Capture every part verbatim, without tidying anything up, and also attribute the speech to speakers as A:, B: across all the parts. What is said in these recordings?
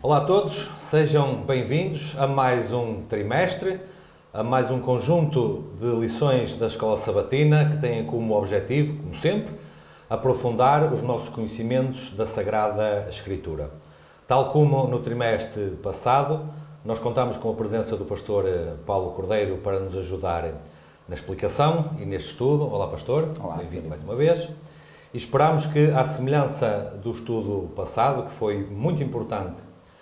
A: Olá a todos, sejam bem-vindos a mais um trimestre, a mais um conjunto de lições da Escola Sabatina que têm como objetivo, como sempre, aprofundar os nossos conhecimentos da Sagrada Escritura. Tal como no trimestre passado, nós contamos com a presença do pastor Paulo Cordeiro para nos ajudar na explicação e neste estudo. Olá, pastor.
B: Olá.
A: Bem-vindo mais uma vez. E esperamos que, à semelhança do estudo passado, que foi muito importante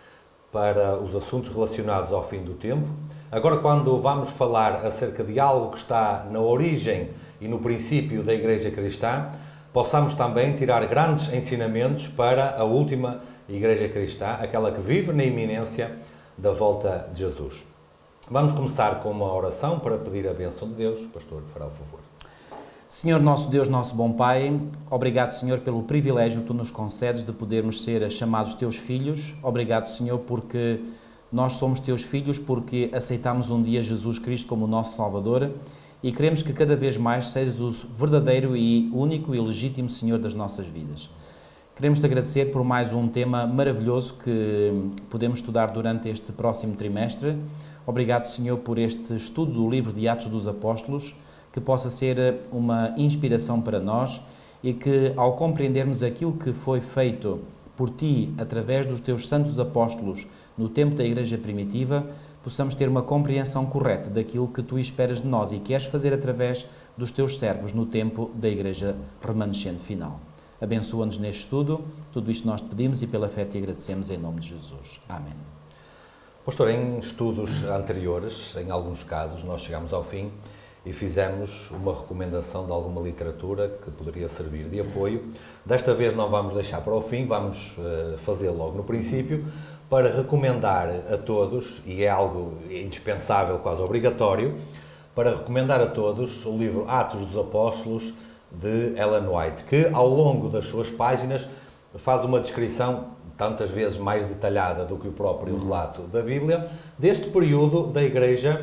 A: para os assuntos relacionados ao fim do tempo, agora quando vamos falar acerca de algo que está na origem e no princípio da Igreja Cristã, possamos também tirar grandes ensinamentos para a última Igreja Cristã, aquela que vive na iminência da volta de Jesus. Vamos começar com uma oração para pedir a bênção de Deus. Pastor, fará o favor.
B: Senhor nosso Deus, nosso bom Pai, obrigado, Senhor, pelo privilégio que Tu nos concedes de podermos ser chamados Teus filhos. Obrigado, Senhor, porque nós somos Teus filhos, porque aceitamos um dia Jesus Cristo como o nosso Salvador e queremos que cada vez mais sejas o verdadeiro e único e legítimo Senhor das nossas vidas. Queremos Te agradecer por mais um tema maravilhoso que podemos estudar durante este próximo trimestre. Obrigado, Senhor, por este estudo do livro de Atos dos Apóstolos, que possa ser uma inspiração para nós e que, ao compreendermos aquilo que foi feito por Ti, através dos Teus santos apóstolos no tempo da Igreja primitiva, possamos ter uma compreensão correta daquilo que Tu esperas de nós e queres fazer através dos Teus servos no tempo da Igreja remanescente final. Abençoa-nos neste estudo, tudo isto nós te pedimos e pela fé te agradecemos em nome de Jesus. Amém.
A: Pastor, em estudos anteriores, em alguns casos, nós chegamos ao fim e fizemos uma recomendação de alguma literatura que poderia servir de apoio. Desta vez não vamos deixar para o fim, vamos uh, fazer logo no princípio, para recomendar a todos, e é algo indispensável, quase obrigatório, para recomendar a todos o livro Atos dos Apóstolos, de Ellen White, que ao longo das suas páginas faz uma descrição tantas vezes mais detalhada do que o próprio relato da Bíblia, deste período da Igreja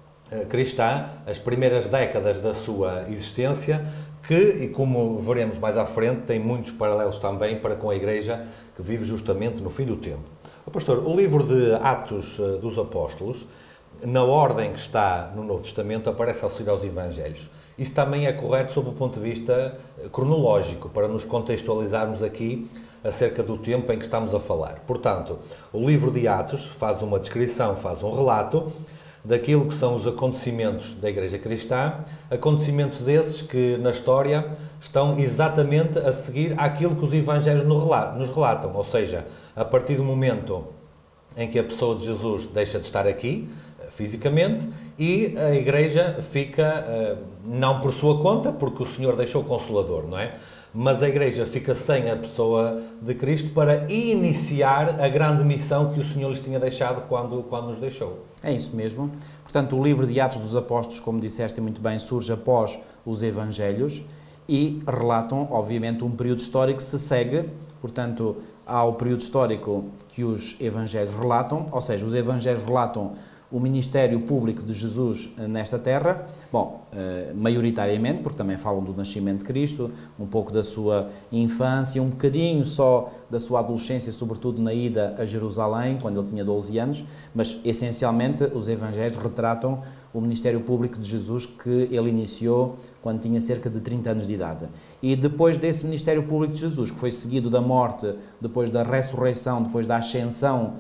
A: cristã, as primeiras décadas da sua existência, que, e como veremos mais à frente, tem muitos paralelos também para com a Igreja que vive justamente no fim do tempo. Pastor, o livro de Atos dos Apóstolos, na ordem que está no Novo Testamento, aparece a seguir aos Evangelhos. Isso também é correto sob o ponto de vista cronológico, para nos contextualizarmos aqui acerca do tempo em que estamos a falar. Portanto, o livro de Atos faz uma descrição, faz um relato daquilo que são os acontecimentos da Igreja Cristã, acontecimentos esses que na história estão exatamente a seguir àquilo que os Evangelhos nos relatam, ou seja, a partir do momento em que a pessoa de Jesus deixa de estar aqui, fisicamente, e a Igreja fica, não por sua conta, porque o Senhor deixou o Consolador, não é? Mas a Igreja fica sem a pessoa de Cristo para iniciar a grande missão que o Senhor lhes tinha deixado quando, quando nos deixou.
B: É isso mesmo. Portanto, o livro de Atos dos Apóstolos, como disseste muito bem, surge após os Evangelhos e relatam, obviamente, um período histórico que se segue, portanto, ao período histórico que os Evangelhos relatam, ou seja, os Evangelhos relatam o ministério público de Jesus nesta terra, bom, maioritariamente, porque também falam do nascimento de Cristo, um pouco da sua infância, um bocadinho só da sua adolescência, sobretudo na ida a Jerusalém, quando ele tinha doze anos, mas essencialmente os Evangelhos retratam o ministério público de Jesus que ele iniciou quando tinha cerca de trinta anos de idade. E depois desse ministério público de Jesus, que foi seguido da morte, depois da ressurreição, depois da ascensão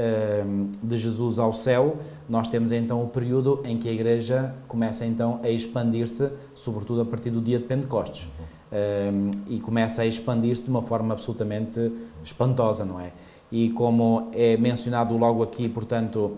B: de Jesus ao céu, nós temos então o período em que a Igreja começa então a expandir-se, sobretudo a partir do dia de Pentecostes, uhum. e começa a expandir-se de uma forma absolutamente espantosa, não é? E como é mencionado logo aqui, portanto,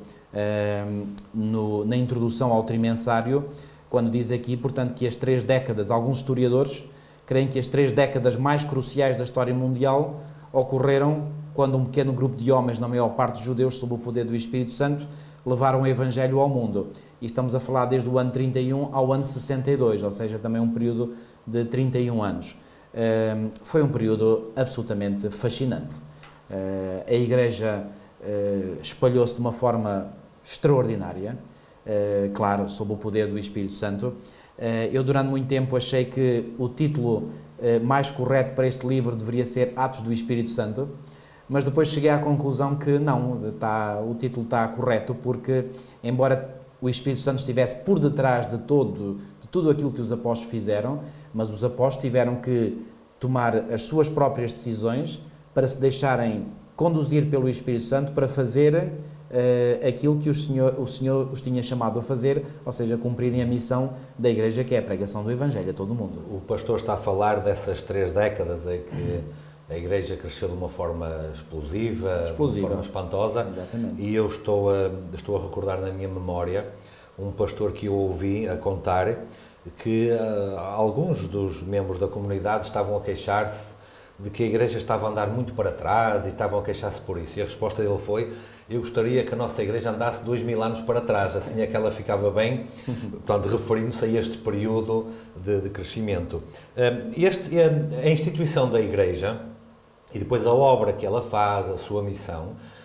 B: no, na introdução ao trimensário, quando diz aqui, portanto, que as três décadas, alguns historiadores creem que as três décadas mais cruciais da história mundial ocorreram quando um pequeno grupo de homens, na maior parte judeus, sob o poder do Espírito Santo, levaram o Evangelho ao mundo. E estamos a falar desde o ano trinta e um ao ano sessenta e dois, ou seja, também um período de trinta e um anos. Uh, foi um período absolutamente fascinante. Uh, a Igreja uh, espalhou-se de uma forma extraordinária, uh, claro, sob o poder do Espírito Santo. Uh, eu, durante muito tempo, achei que o título uh, mais correto para este livro deveria ser Atos do Espírito Santo, mas depois cheguei à conclusão que não, está, o título está correto, porque, embora o Espírito Santo estivesse por detrás de, todo, de tudo aquilo que os apóstolos fizeram, mas os apóstolos tiveram que tomar as suas próprias decisões para se deixarem conduzir pelo Espírito Santo para fazer Uh, aquilo que o Senhor, o Senhor os tinha chamado a fazer, ou seja, cumprirem a missão da Igreja, que é a pregação do Evangelho a todo o mundo.
A: O pastor está a falar dessas três décadas em que a Igreja cresceu de uma forma explosiva, explosiva. de uma forma espantosa.
B: Exatamente.
A: E eu estou a, estou a recordar na minha memória um pastor que eu ouvi a contar que uh, alguns dos membros da comunidade estavam a queixar-se de que a Igreja estava a andar muito para trás e estavam a queixar-se por isso. E a resposta dele foi: eu gostaria que a nossa Igreja andasse dois mil anos para trás, assim é que ela ficava bem, portanto, referindo-se a este período de, de crescimento. Este, a instituição da Igreja, e depois a obra que ela faz, a sua missão,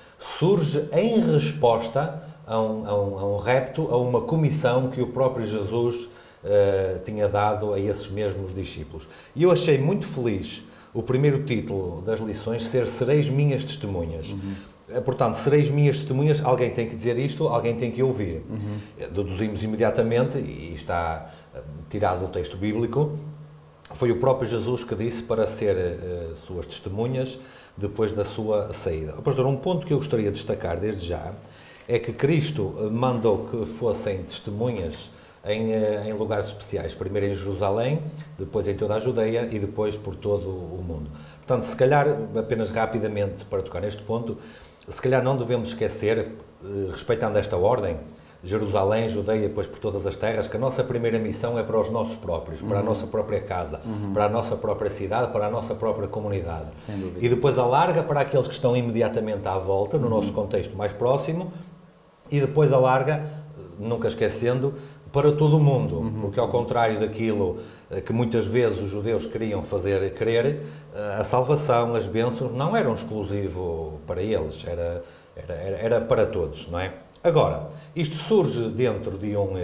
A: surge em resposta a um, a um, a um repto, a uma comissão que o próprio Jesus uh, tinha dado a esses mesmos discípulos. E eu achei muito feliz o primeiro título das lições ser Sereis Minhas Testemunhas. Uhum. Portanto, sereis minhas testemunhas, alguém tem que dizer isto, alguém tem que ouvir. Uhum. Deduzimos imediatamente, e está tirado do texto bíblico, foi o próprio Jesus que disse para ser uh, suas testemunhas depois da sua saída. Pastor, um ponto que eu gostaria de destacar desde já é que Cristo mandou que fossem testemunhas Em, em lugares especiais, primeiro em Jerusalém, depois em toda a Judeia e depois por todo o mundo. Portanto, se calhar, apenas rapidamente para tocar neste ponto, se calhar não devemos esquecer, respeitando esta ordem, Jerusalém, Judeia, depois por todas as terras, que a nossa primeira missão é para os nossos próprios, para uhum. a nossa própria casa, uhum. para a nossa própria cidade, para a nossa própria comunidade.
B: Sem dúvida.
A: E depois alarga para aqueles que estão imediatamente à volta, no uhum. nosso contexto mais próximo, e depois alarga, nunca esquecendo, para todo o mundo, uhum. porque ao contrário daquilo que muitas vezes os judeus queriam fazer crer, a salvação, as bênçãos não eram exclusivo para eles, era, era, era para todos, não é? Agora, isto surge dentro de um,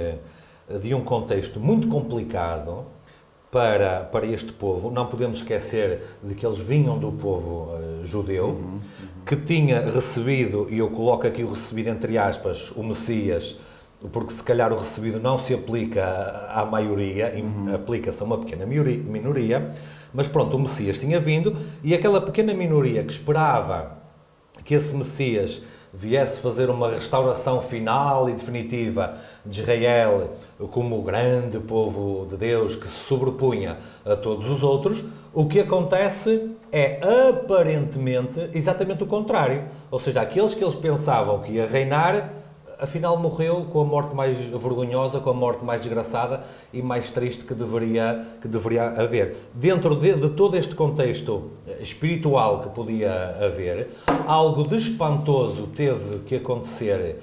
A: de um contexto muito complicado para, para este povo. Não podemos esquecer de que eles vinham do povo uh, judeu, uhum. Uhum. que tinha recebido, e eu coloco aqui o recebido entre aspas, o Messias, porque se calhar o recebido não se aplica à maioria, uhum. aplica-se a uma pequena minoria, mas pronto, o Messias tinha vindo e aquela pequena minoria que esperava que esse Messias viesse fazer uma restauração final e definitiva de Israel como o grande povo de Deus que se sobrepunha a todos os outros, o que acontece é aparentemente exatamente o contrário, ou seja, aqueles que eles pensavam que ia reinar, afinal morreu com a morte mais vergonhosa, com a morte mais desgraçada e mais triste que deveria, que deveria haver. Dentro de, de todo este contexto espiritual que podia haver, algo de espantoso teve que acontecer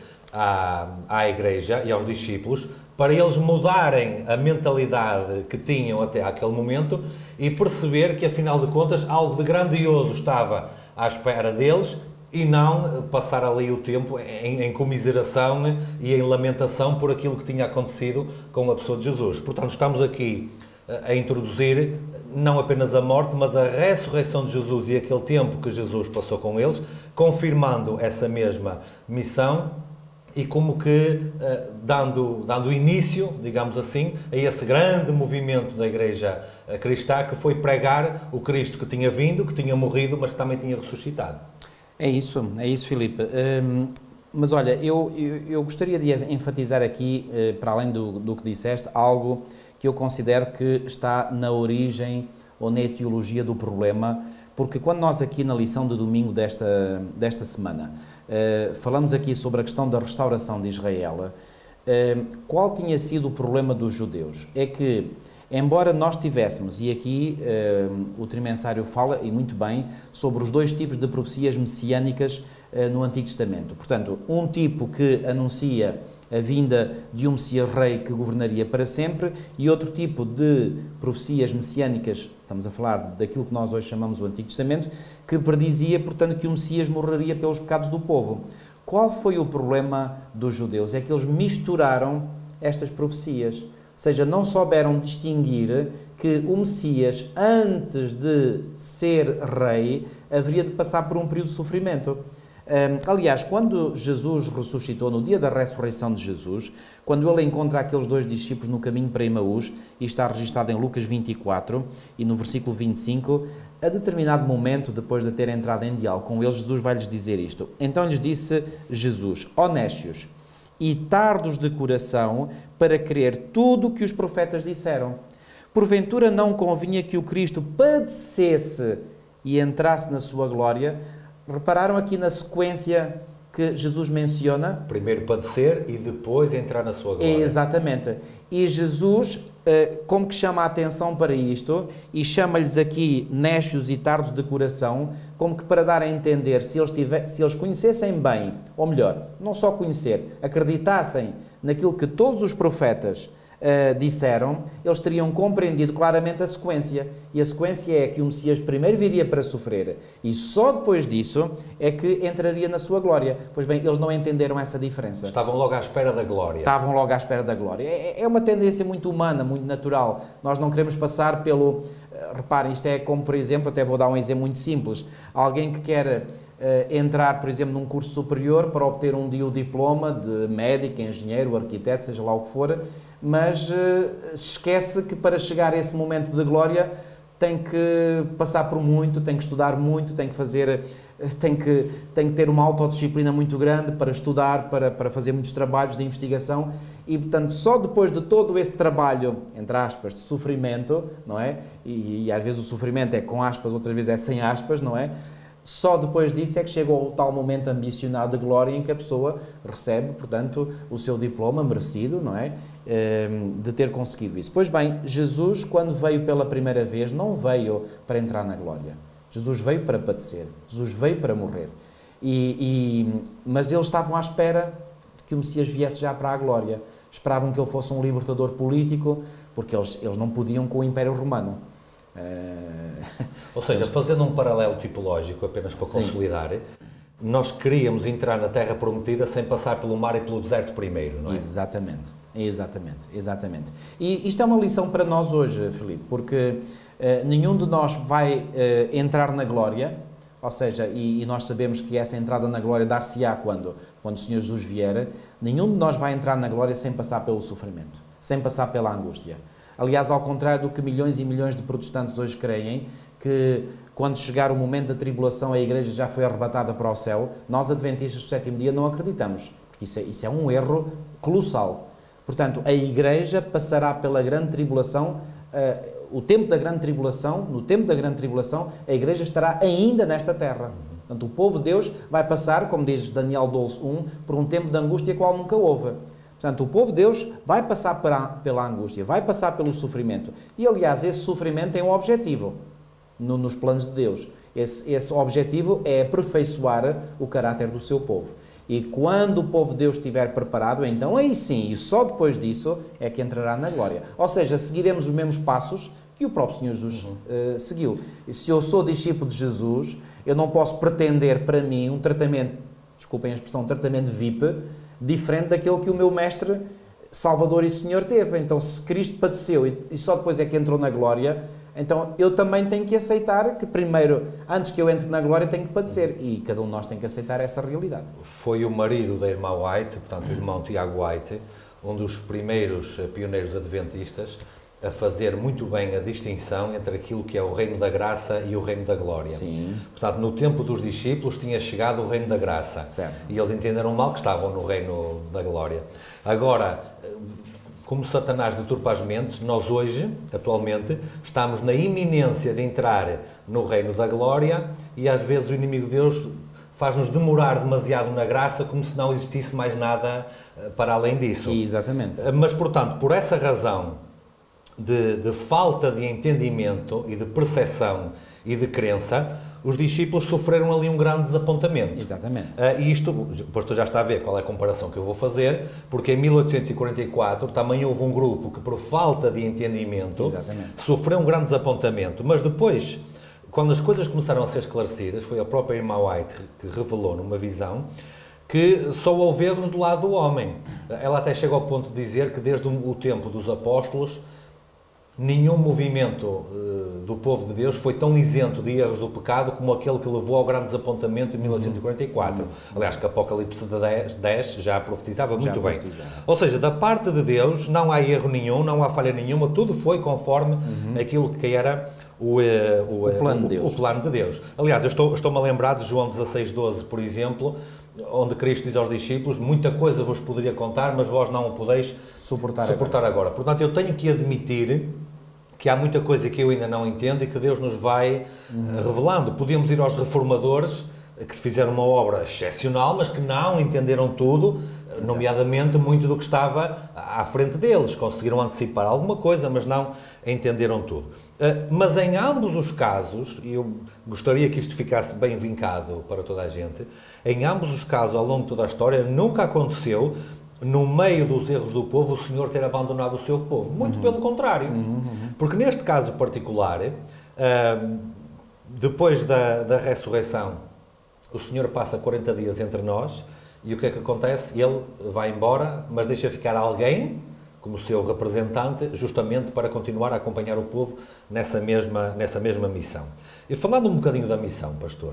A: à, à Igreja e aos discípulos para eles mudarem a mentalidade que tinham até aquele momento e perceber que, afinal de contas, algo de grandioso estava à espera deles e não passar ali o tempo em, em comiseração e em lamentação por aquilo que tinha acontecido com a pessoa de Jesus. Portanto, estamos aqui a introduzir não apenas a morte, mas a ressurreição de Jesus e aquele tempo que Jesus passou com eles, confirmando essa mesma missão e como que dando, dando início, digamos assim, a esse grande movimento da Igreja cristã que foi pregar o Cristo que tinha vindo, que tinha morrido, mas que também tinha ressuscitado.
B: É isso, é isso, Filipe. Hum, mas olha, eu, eu, eu gostaria de enfatizar aqui, para além do, do que disseste, algo que eu considero que está na origem ou na etiologia do problema, porque quando nós aqui na lição de domingo desta, desta semana uh, falamos aqui sobre a questão da restauração de Israel, uh, qual tinha sido o problema dos judeus? É que, embora nós tivéssemos, e aqui uh, o Trimensário fala, e muito bem, sobre os dois tipos de profecias messiânicas uh, no Antigo Testamento. Portanto, um tipo que anuncia a vinda de um Messias Rei que governaria para sempre e outro tipo de profecias messiânicas, estamos a falar daquilo que nós hoje chamamos o Antigo Testamento, que predizia, portanto, que o Messias morreria pelos pecados do povo. Qual foi o problema dos judeus? É que eles misturaram estas profecias. Ou seja, não souberam distinguir que o Messias, antes de ser rei, haveria de passar por um período de sofrimento. Um, aliás, quando Jesus ressuscitou, no dia da ressurreição de Jesus, quando ele encontra aqueles dois discípulos no caminho para Emaús, e está registado em Lucas vinte e quatro e no versículo vinte e cinco, a determinado momento, depois de ter entrado em diálogo com eles, Jesus vai-lhes dizer isto. Então lhes disse Jesus: ó nécios e tardos de coração, para crer tudo o que os profetas disseram. Porventura não convinha que o Cristo padecesse e entrasse na sua glória? Repararam aqui na sequência que Jesus menciona?
A: Primeiro padecer e depois entrar na sua glória.
B: Exatamente. E Jesus, como que chama a atenção para isto, e chama-lhes aqui nécios e tardos de coração, como que para dar a entender, se eles, tiver, se eles conhecessem bem, ou melhor, não só conhecer, acreditassem naquilo que todos os profetas Uh, disseram, eles teriam compreendido claramente a sequência. E a sequência é que o Messias primeiro viria para sofrer e só depois disso é que entraria na sua glória. Pois bem, eles não entenderam essa diferença.
A: Estavam logo à espera da glória.
B: Estavam logo à espera da glória. É, é uma tendência muito humana, muito natural. Nós não queremos passar pelo... Uh, reparem, isto é como, por exemplo, até vou dar um exemplo muito simples. Alguém que quer... Uh, entrar, por exemplo, num curso superior para obter um dia o diploma de médico, engenheiro, arquiteto, seja lá o que for, mas uh, esquece que para chegar a esse momento de glória tem que passar por muito, tem que estudar muito, tem que fazer, tem que, tem que ter uma autodisciplina muito grande para estudar, para, para fazer muitos trabalhos de investigação e, portanto, só depois de todo esse trabalho, entre aspas, de sofrimento, não é? E, e às vezes o sofrimento é com aspas, outras vezes é sem aspas, não é? Só depois disso é que chega o tal momento ambicionado de glória em que a pessoa recebe, portanto, o seu diploma merecido, não é? De ter conseguido isso. Pois bem, Jesus, quando veio pela primeira vez, não veio para entrar na glória. Jesus veio para padecer. Jesus veio para morrer. E, e, mas eles estavam à espera de que o Messias viesse já para a glória. Esperavam que ele fosse um libertador político, porque eles, eles não podiam com o Império Romano.
A: Ou seja, fazendo um paralelo tipológico, apenas para
B: Sim.
A: consolidar, nós queríamos entrar na Terra Prometida sem passar pelo mar e pelo deserto primeiro, não é?
B: Exatamente, exatamente, exatamente. E isto é uma lição para nós hoje, Filipe, porque uh, nenhum de nós vai uh, entrar na glória, ou seja, e, e nós sabemos que essa entrada na glória dar-se-á quando, quando o Senhor Jesus vier, nenhum de nós vai entrar na glória sem passar pelo sofrimento, sem passar pela angústia. Aliás, ao contrário do que milhões e milhões de protestantes hoje creem, que quando chegar o momento da tribulação a Igreja já foi arrebatada para o céu, nós, adventistas do sétimo dia, não acreditamos, porque isso é, isso é um erro colossal. Portanto, a Igreja passará pela grande tribulação, uh, o tempo da grande tribulação, no tempo da grande tribulação, a Igreja estará ainda nesta terra. Portanto, o povo de Deus vai passar, como diz Daniel doze, um, por um tempo de angústia qual nunca houve. Portanto, o povo de Deus vai passar pela, pela angústia, vai passar pelo sofrimento. E, aliás, esse sofrimento tem um objetivo no, nos planos de Deus. Esse, esse objetivo é aperfeiçoar o caráter do seu povo. E quando o povo de Deus estiver preparado, então aí sim, e só depois disso, é que entrará na glória. Ou seja, seguiremos os mesmos passos que o próprio Senhor Jesus uhum. uh, seguiu. E se eu sou discípulo de Jesus, eu não posso pretender para mim um tratamento, desculpem a expressão, um tratamento V I P, diferente daquele que o meu mestre, Salvador e Senhor teve. Então, se Cristo padeceu e, e só depois é que entrou na glória, então eu também tenho que aceitar que primeiro, antes que eu entre na glória, tenho que padecer. E cada um de nós tem que aceitar esta realidade.
A: Foi o marido da irmã White, portanto o irmão Tiago White, um dos primeiros pioneiros adventistas, a fazer muito bem a distinção entre aquilo que é o reino da graça e o reino da glória.
B: Sim.
A: Portanto, no tempo dos discípulos tinha chegado o reino da graça.
B: Certo.
A: E eles entenderam mal que estavam no reino da glória. Agora, como Satanás deturpa as mentes, nós hoje, atualmente, estamos na iminência de entrar no reino da glória e às vezes o inimigo de Deus faz-nos demorar demasiado na graça, como se não existisse mais nada para além disso.
B: Exatamente.
A: Mas, portanto, por essa razão de, de falta de entendimento e de percepção e de crença, os discípulos sofreram ali um grande desapontamento.
B: Exatamente.
A: Uh, e isto, depois tu já está a ver qual é a comparação que eu vou fazer, porque em mil oitocentos e quarenta e quatro também houve um grupo que, por falta de entendimento,
B: Exatamente.
A: sofreu um grande desapontamento. Mas depois, quando as coisas começaram a ser esclarecidas, foi a própria irmã White que revelou numa visão que só houve erros do lado do homem. Ela até chega ao ponto de dizer que desde o tempo dos apóstolos nenhum movimento uh, do povo de Deus foi tão isento de erros do pecado como aquele que levou ao grande desapontamento em mil oitocentos e quarenta e quatro. Uhum. Aliás, que Apocalipse dez já profetizava muito já bem. Profetizava. Ou seja, da parte de Deus não há erro nenhum, não há falha nenhuma, tudo foi conforme uhum. aquilo que era o, uh, o,
B: o, plano
A: o,
B: de Deus.
A: o plano de Deus. Aliás, eu estou, estou-me a lembrar de João dezasseis, doze, por exemplo, onde Cristo diz aos discípulos: muita coisa vos poderia contar, mas vós não o podeis suportar, suportar agora. agora. Portanto, eu tenho que admitir que há muita coisa que eu ainda não entendo e que Deus nos vai uhum. revelando. Podemos ir aos reformadores, que fizeram uma obra excepcional, mas que não entenderam tudo, exato. Nomeadamente muito do que estava à frente deles. Conseguiram antecipar alguma coisa, mas não entenderam tudo. Mas em ambos os casos, e eu gostaria que isto ficasse bem vincado para toda a gente, em ambos os casos, ao longo de toda a história, nunca aconteceu, no meio dos erros do povo, o Senhor ter abandonado o seu povo. Muito uhum. pelo contrário. Uhum, uhum. Porque neste caso particular, uh, depois da, da ressurreição, o Senhor passa quarenta dias entre nós e o que é que acontece? Ele vai embora, mas deixa ficar alguém como seu representante, justamente para continuar a acompanhar o povo nessa mesma, nessa mesma missão. E falando um bocadinho da missão, pastor,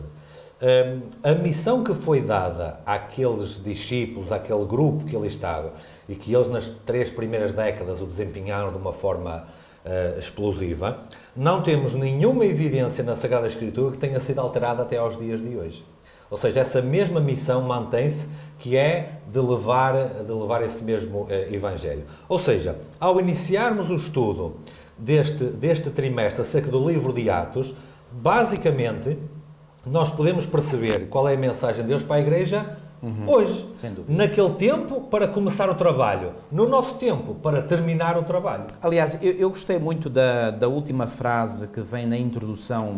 A: a missão que foi dada àqueles discípulos, àquele grupo que ali estava, e que eles nas três primeiras décadas o desempenharam de uma forma uh, explosiva, não temos nenhuma evidência na Sagrada Escritura que tenha sido alterada até aos dias de hoje. Ou seja, essa mesma missão mantém-se, que é de levar, de levar esse mesmo uh, Evangelho. Ou seja, ao iniciarmos o estudo deste, deste trimestre acerca do livro de Atos, basicamente nós podemos perceber qual é a mensagem de Deus para a Igreja uhum. hoje. Sem dúvida. Naquele tempo, para começar o trabalho. No nosso tempo, para terminar o trabalho.
B: Aliás, eu, eu gostei muito da, da última frase que vem na introdução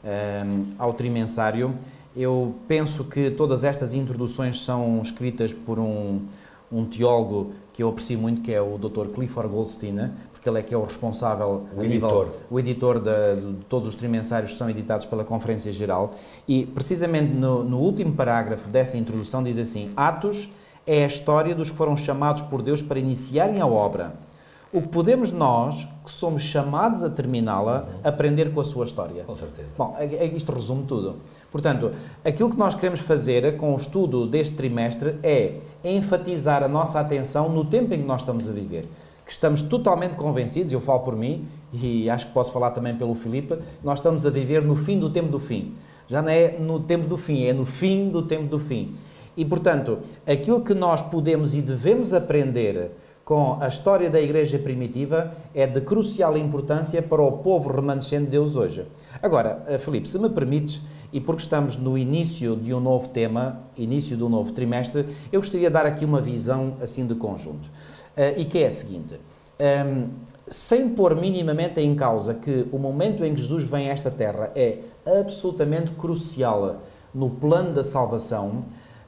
B: um, ao trimensário. Eu penso que todas estas introduções são escritas por um, um teólogo que eu aprecio muito, que é o doutor Clifford Goldstein, porque ele é que é o responsável,
A: o editor,
B: nível, o editor de, de todos os trimensários que são editados pela Conferência Geral, e precisamente no, no último parágrafo dessa introdução diz assim: Atos é a história dos que foram chamados por Deus para iniciarem a obra. O que podemos nós, que somos chamados a terminá-la, uhum. aprender com a sua história?
A: Com certeza.
B: Bom, isto resume tudo. Portanto, aquilo que nós queremos fazer com o estudo deste trimestre é enfatizar a nossa atenção no tempo em que nós estamos a viver. Que estamos totalmente convencidos, eu falo por mim, e acho que posso falar também pelo Filipe, nós estamos a viver no fim do tempo do fim. Já não é no tempo do fim, é no fim do tempo do fim. E, portanto, aquilo que nós podemos e devemos aprender com a história da Igreja primitiva é de crucial importância para o povo remanescente de Deus hoje. Agora, Filipe, se me permites, e porque estamos no início de um novo tema, início de um novo trimestre, eu gostaria de dar aqui uma visão assim de conjunto. Uh, e que é a seguinte: um, sem pôr minimamente em causa que o momento em que Jesus vem a esta terra é absolutamente crucial no plano da salvação,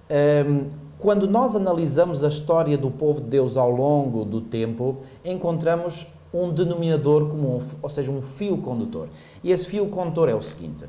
B: um, quando nós analisamos a história do povo de Deus ao longo do tempo, encontramos um denominador comum, ou seja, um fio condutor. E esse fio condutor é o seguinte: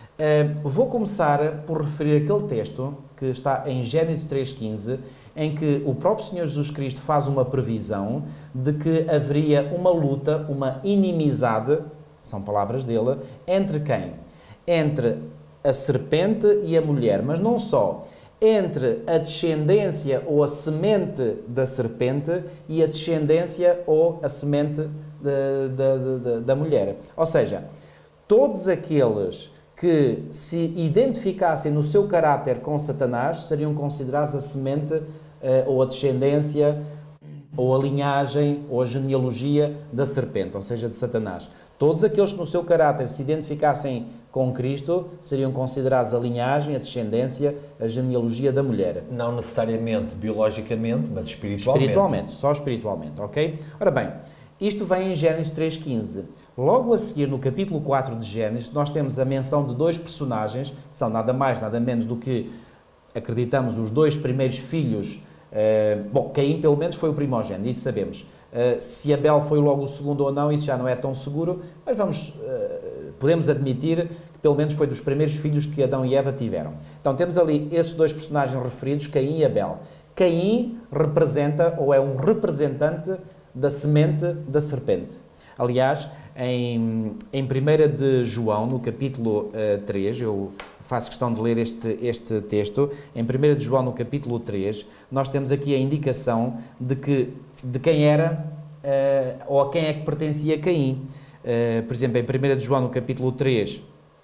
B: uh, vou começar por referir aquele texto que está em Gênesis três quinze, em que o próprio Senhor Jesus Cristo faz uma previsão de que haveria uma luta, uma inimizade, são palavras dele, entre quem? Entre a serpente e a mulher, mas não só, entre a descendência ou a semente da serpente e a descendência ou a semente de, de, de, da mulher. Ou seja, todos aqueles que se identificassem no seu caráter com Satanás seriam considerados a semente uh, ou a descendência ou a linhagem ou a genealogia da serpente, ou seja, de Satanás. Todos aqueles que no seu caráter se identificassem com Cristo seriam considerados a linhagem, a descendência, a genealogia da mulher.
A: Não necessariamente biologicamente, mas espiritualmente.
B: Espiritualmente, só espiritualmente, ok? Ora bem, isto vem em Gênesis três quinze. Logo a seguir, no capítulo quatro de Gênesis, nós temos a menção de dois personagens, que são nada mais, nada menos do que, acreditamos, os dois primeiros filhos. Uh, bom, Caim pelo menos foi o primogênito, isso sabemos. Uh, se Abel foi logo o segundo ou não, isso já não é tão seguro, mas vamos, uh, podemos admitir que pelo menos foi dos primeiros filhos que Adão e Eva tiveram. Então temos ali esses dois personagens referidos, Caim e Abel. Caim representa, ou é um representante da semente da serpente. Aliás, em, em primeira de João, no capítulo uh, três, eu faço questão de ler este, este texto, em primeira de João, no capítulo três, nós temos aqui a indicação de, que, de quem era, uh, ou a quem é que pertencia Caim. Uh, por exemplo, em primeira de João, no capítulo três,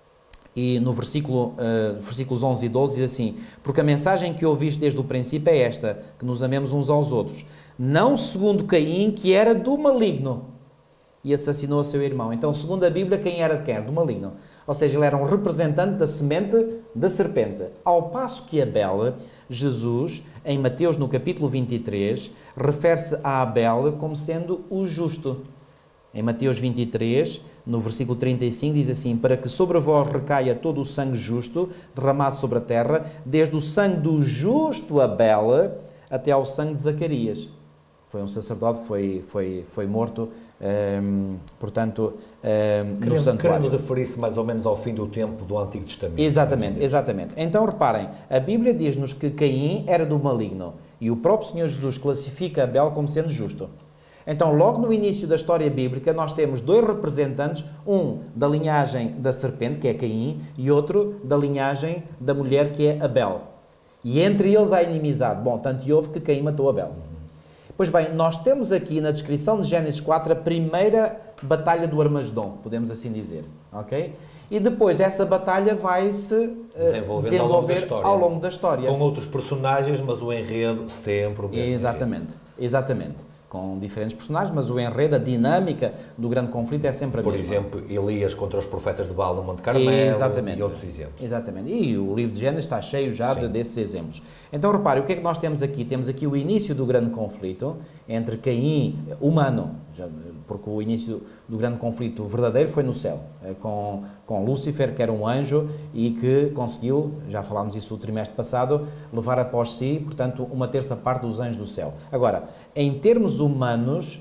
B: e no versículo, uh, versículos onze e doze, diz assim: porque a mensagem que ouviste desde o princípio é esta, que nos amemos uns aos outros, não segundo Caim, que era do maligno, e assassinou a seu irmão. Então, segundo a Bíblia, quem era de quem? Do maligno. Ou seja, ele era um representante da semente da serpente. Ao passo que Abel, Jesus, em Mateus, no capítulo vinte e três, refere-se a Abel como sendo o justo. Em Mateus vinte e três, no versículo trinta e cinco, diz assim: para que sobre vós recaia todo o sangue justo derramado sobre a terra, desde o sangue do justo Abel até ao sangue de Zacarias. Foi um sacerdote que foi, foi, foi morto, hum, portanto, hum, no santuário.
A: Querendo referir-se mais ou menos ao fim do tempo do Antigo Testamento.
B: Exatamente, exatamente. Então, reparem, a Bíblia diz-nos que Caim era do maligno, e o próprio Senhor Jesus classifica Abel como sendo justo. Então, logo no início da história bíblica, nós temos dois representantes, um da linhagem da serpente, que é Caim, e outro da linhagem da mulher, que é Abel. E entre eles há inimizade. Bom, tanto houve que Caim matou Abel. Pois bem, nós temos aqui na descrição de Gênesis quatro a primeira batalha do Armagedom, podemos assim dizer, ok? E depois essa batalha vai-se uh, desenvolver ao longo, da história, ao longo da história.
A: Com outros personagens, mas o enredo sempre o mesmo.
B: Exatamente, exatamente. Com diferentes personagens, mas o enredo, a dinâmica do grande conflito é sempre a
A: Por
B: mesma.
A: exemplo, Elias contra os profetas de Baal no Monte Carmelo.
B: Exatamente.
A: E outros exemplos.
B: Exatamente. E o livro de Gênesis está cheio já de, desses exemplos. Então, repare, o que é que nós temos aqui? Temos aqui o início do grande conflito entre Caim, humano, já, porque o início do grande conflito verdadeiro foi no céu, com, com Lúcifer, que era um anjo e que conseguiu, já falámos isso no trimestre passado, levar após si, portanto, uma terça parte dos anjos do céu. Agora, em termos humanos,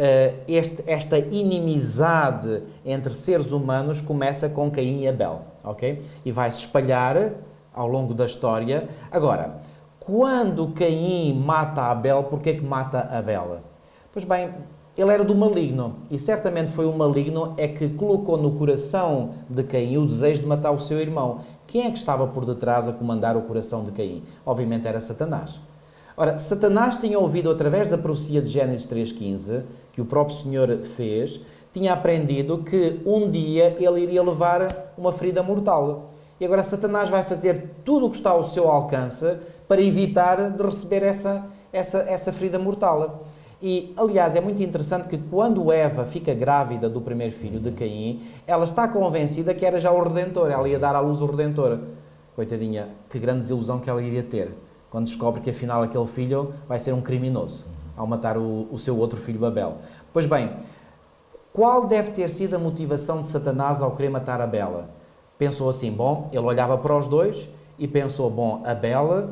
B: este, esta inimizade entre seres humanos começa com Caim e Abel, ok? E vai se espalhar ao longo da história. Agora, quando Caim mata Abel, porquê é que mata Abel? Pois bem, ele era do maligno, e certamente foi o maligno é que colocou no coração de Caim o desejo de matar o seu irmão. Quem é que estava por detrás a comandar o coração de Caim? Obviamente era Satanás. Ora, Satanás tinha ouvido através da profecia de Gênesis três quinze, que o próprio Senhor fez, tinha aprendido que um dia ele iria levar uma ferida mortal. E agora Satanás vai fazer tudo o que está ao seu alcance para evitar de receber essa, essa, essa ferida mortal. E, aliás, é muito interessante que quando Eva fica grávida do primeiro filho de Caim, ela está convencida que era já o Redentor, ela ia dar à luz o Redentor. Coitadinha, que grande desilusão que ela iria ter, quando descobre que afinal aquele filho vai ser um criminoso, ao matar o, o seu outro filho Abel. Pois bem, qual deve ter sido a motivação de Satanás ao querer matar Abel? Pensou assim, bom, ele olhava para os dois e pensou, bom, Abel...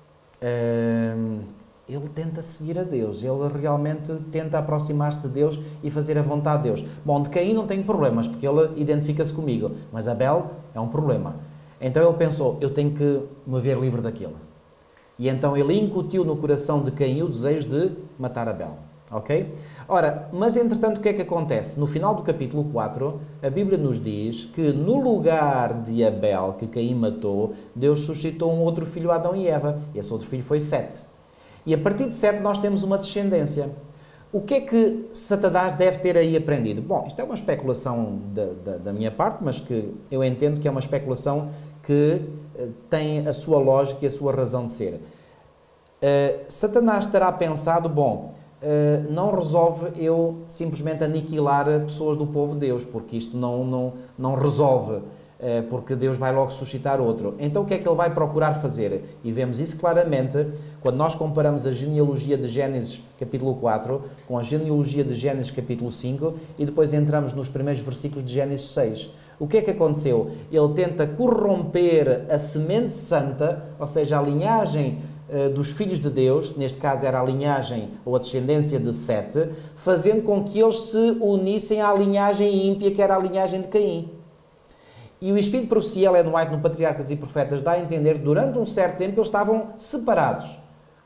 B: Hum, ele tenta seguir a Deus, ele realmente tenta aproximar-se de Deus e fazer a vontade de Deus. Bom, de Caim não tenho problemas, porque ele identifica-se comigo, mas Abel é um problema. Então ele pensou, eu tenho que me ver livre daquilo. E então ele incutiu no coração de Caim o desejo de matar Abel. Ok? Ora, mas entretanto o que é que acontece? No final do capítulo quatro, a Bíblia nos diz que no lugar de Abel, que Caim matou, Deus suscitou um outro filho, Adão e Eva. Esse outro filho foi Sete. E a partir de Sete nós temos uma descendência. O que é que Satanás deve ter aí aprendido? Bom, isto é uma especulação da, da, da minha parte, mas que eu entendo que é uma especulação que uh, tem a sua lógica e a sua razão de ser. Uh, Satanás terá pensado, bom, uh, não resolve eu simplesmente aniquilar pessoas do povo de Deus, porque isto não, não, não resolve. Porque Deus vai logo suscitar outro. Então o que é que ele vai procurar fazer? E vemos isso claramente quando nós comparamos a genealogia de Gênesis capítulo quatro com a genealogia de Gênesis capítulo cinco e depois entramos nos primeiros versículos de Gênesis seis. O que é que aconteceu? Ele tenta corromper a semente santa, ou seja, a linhagem uh, dos filhos de Deus, neste caso era a linhagem ou a descendência de Sete, fazendo com que eles se unissem à linhagem ímpia, que era a linhagem de Caim. E o Espírito de Profecia, Ellen White, no Patriarcas e Profetas, dá a entender que durante um certo tempo eles estavam separados.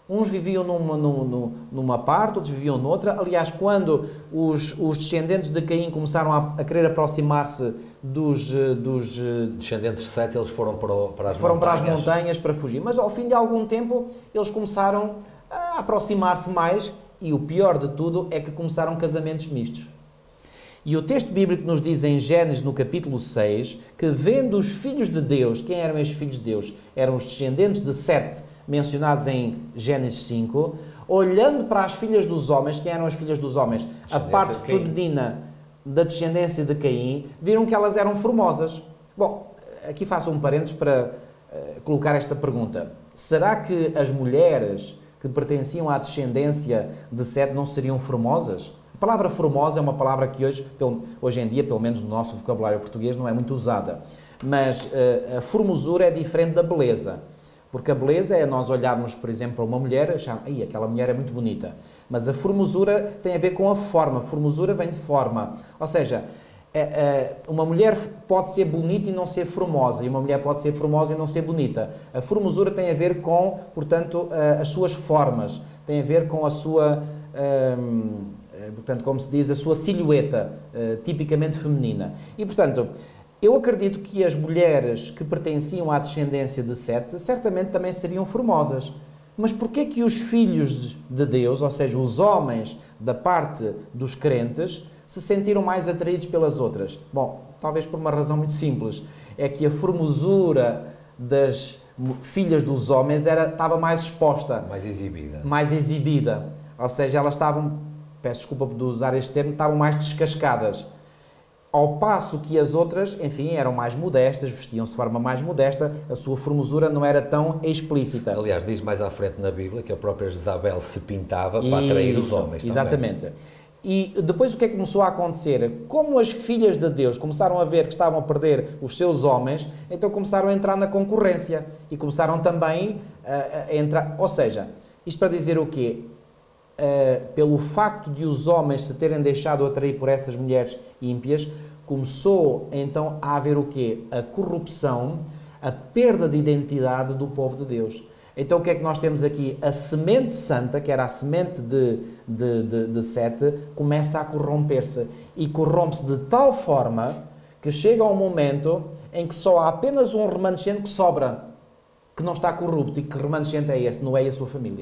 B: Uns viviam numa, numa, numa parte, outros viviam noutra. Aliás, quando os, os descendentes de Caim começaram a, a querer aproximar-se dos, dos...
A: Descendentes de Sete, eles foram para, o, para as
B: foram
A: montanhas.
B: para as montanhas para fugir. Mas ao fim de algum tempo, eles começaram a aproximar-se mais e o pior de tudo é que começaram casamentos mistos. E o texto bíblico nos diz em Gênesis, no capítulo seis, que vendo os filhos de Deus, quem eram estes filhos de Deus? Eram os descendentes de Sete, mencionados em Gênesis cinco, olhando para as filhas dos homens, quem eram as filhas dos homens? A parte feminina da descendência de Caim, viram que elas eram formosas. Bom, aqui faço um parênteses para uh, colocar esta pergunta. Será que as mulheres que pertenciam à descendência de Sete não seriam formosas? A palavra formosa é uma palavra que hoje, hoje em dia, pelo menos no nosso vocabulário português, não é muito usada. Mas uh, a formosura é diferente da beleza. Porque a beleza é nós olharmos, por exemplo, para uma mulher e achar, ai, aquela mulher é muito bonita. Mas a formosura tem a ver com a forma. A formosura vem de forma. Ou seja, uma mulher pode ser bonita e não ser formosa. E uma mulher pode ser formosa e não ser bonita. A formosura tem a ver com, portanto, as suas formas. Tem a ver com a sua... Um, portanto, como se diz, a sua silhueta, uh, tipicamente feminina. E, portanto, eu acredito que as mulheres que pertenciam à descendência de Sete certamente também seriam formosas. Mas porquê que os filhos de Deus, ou seja, os homens da parte dos crentes, se sentiram mais atraídos pelas outras? Bom, talvez por uma razão muito simples. É que a formosura das filhas dos homens era, estava mais exposta.
A: Mais exibida.
B: Mais exibida. Ou seja, elas estavam... peço desculpa por usar este termo, estavam mais descascadas. Ao passo que as outras, enfim, eram mais modestas, vestiam-se de forma mais modesta, a sua formosura não era tão explícita.
A: Aliás, diz mais à frente na Bíblia que a própria Jezabel se pintava para atrair os homens também.
B: Exatamente. E depois o que é que começou a acontecer? Como as filhas de Deus começaram a ver que estavam a perder os seus homens, então começaram a entrar na concorrência e começaram também a, a entrar... Ou seja, isto para dizer o quê? Uh, pelo facto de os homens se terem deixado atrair por essas mulheres ímpias, começou então a haver o quê? A corrupção, a perda de identidade do povo de Deus. Então o que é que nós temos aqui? A semente santa, que era a semente de, de, de, de Sete, começa a corromper-se. E corrompe-se de tal forma que chega a um momento em que só há apenas um remanescente que sobra, que não está corrupto. E que remanescente é esse? Noé e a sua família.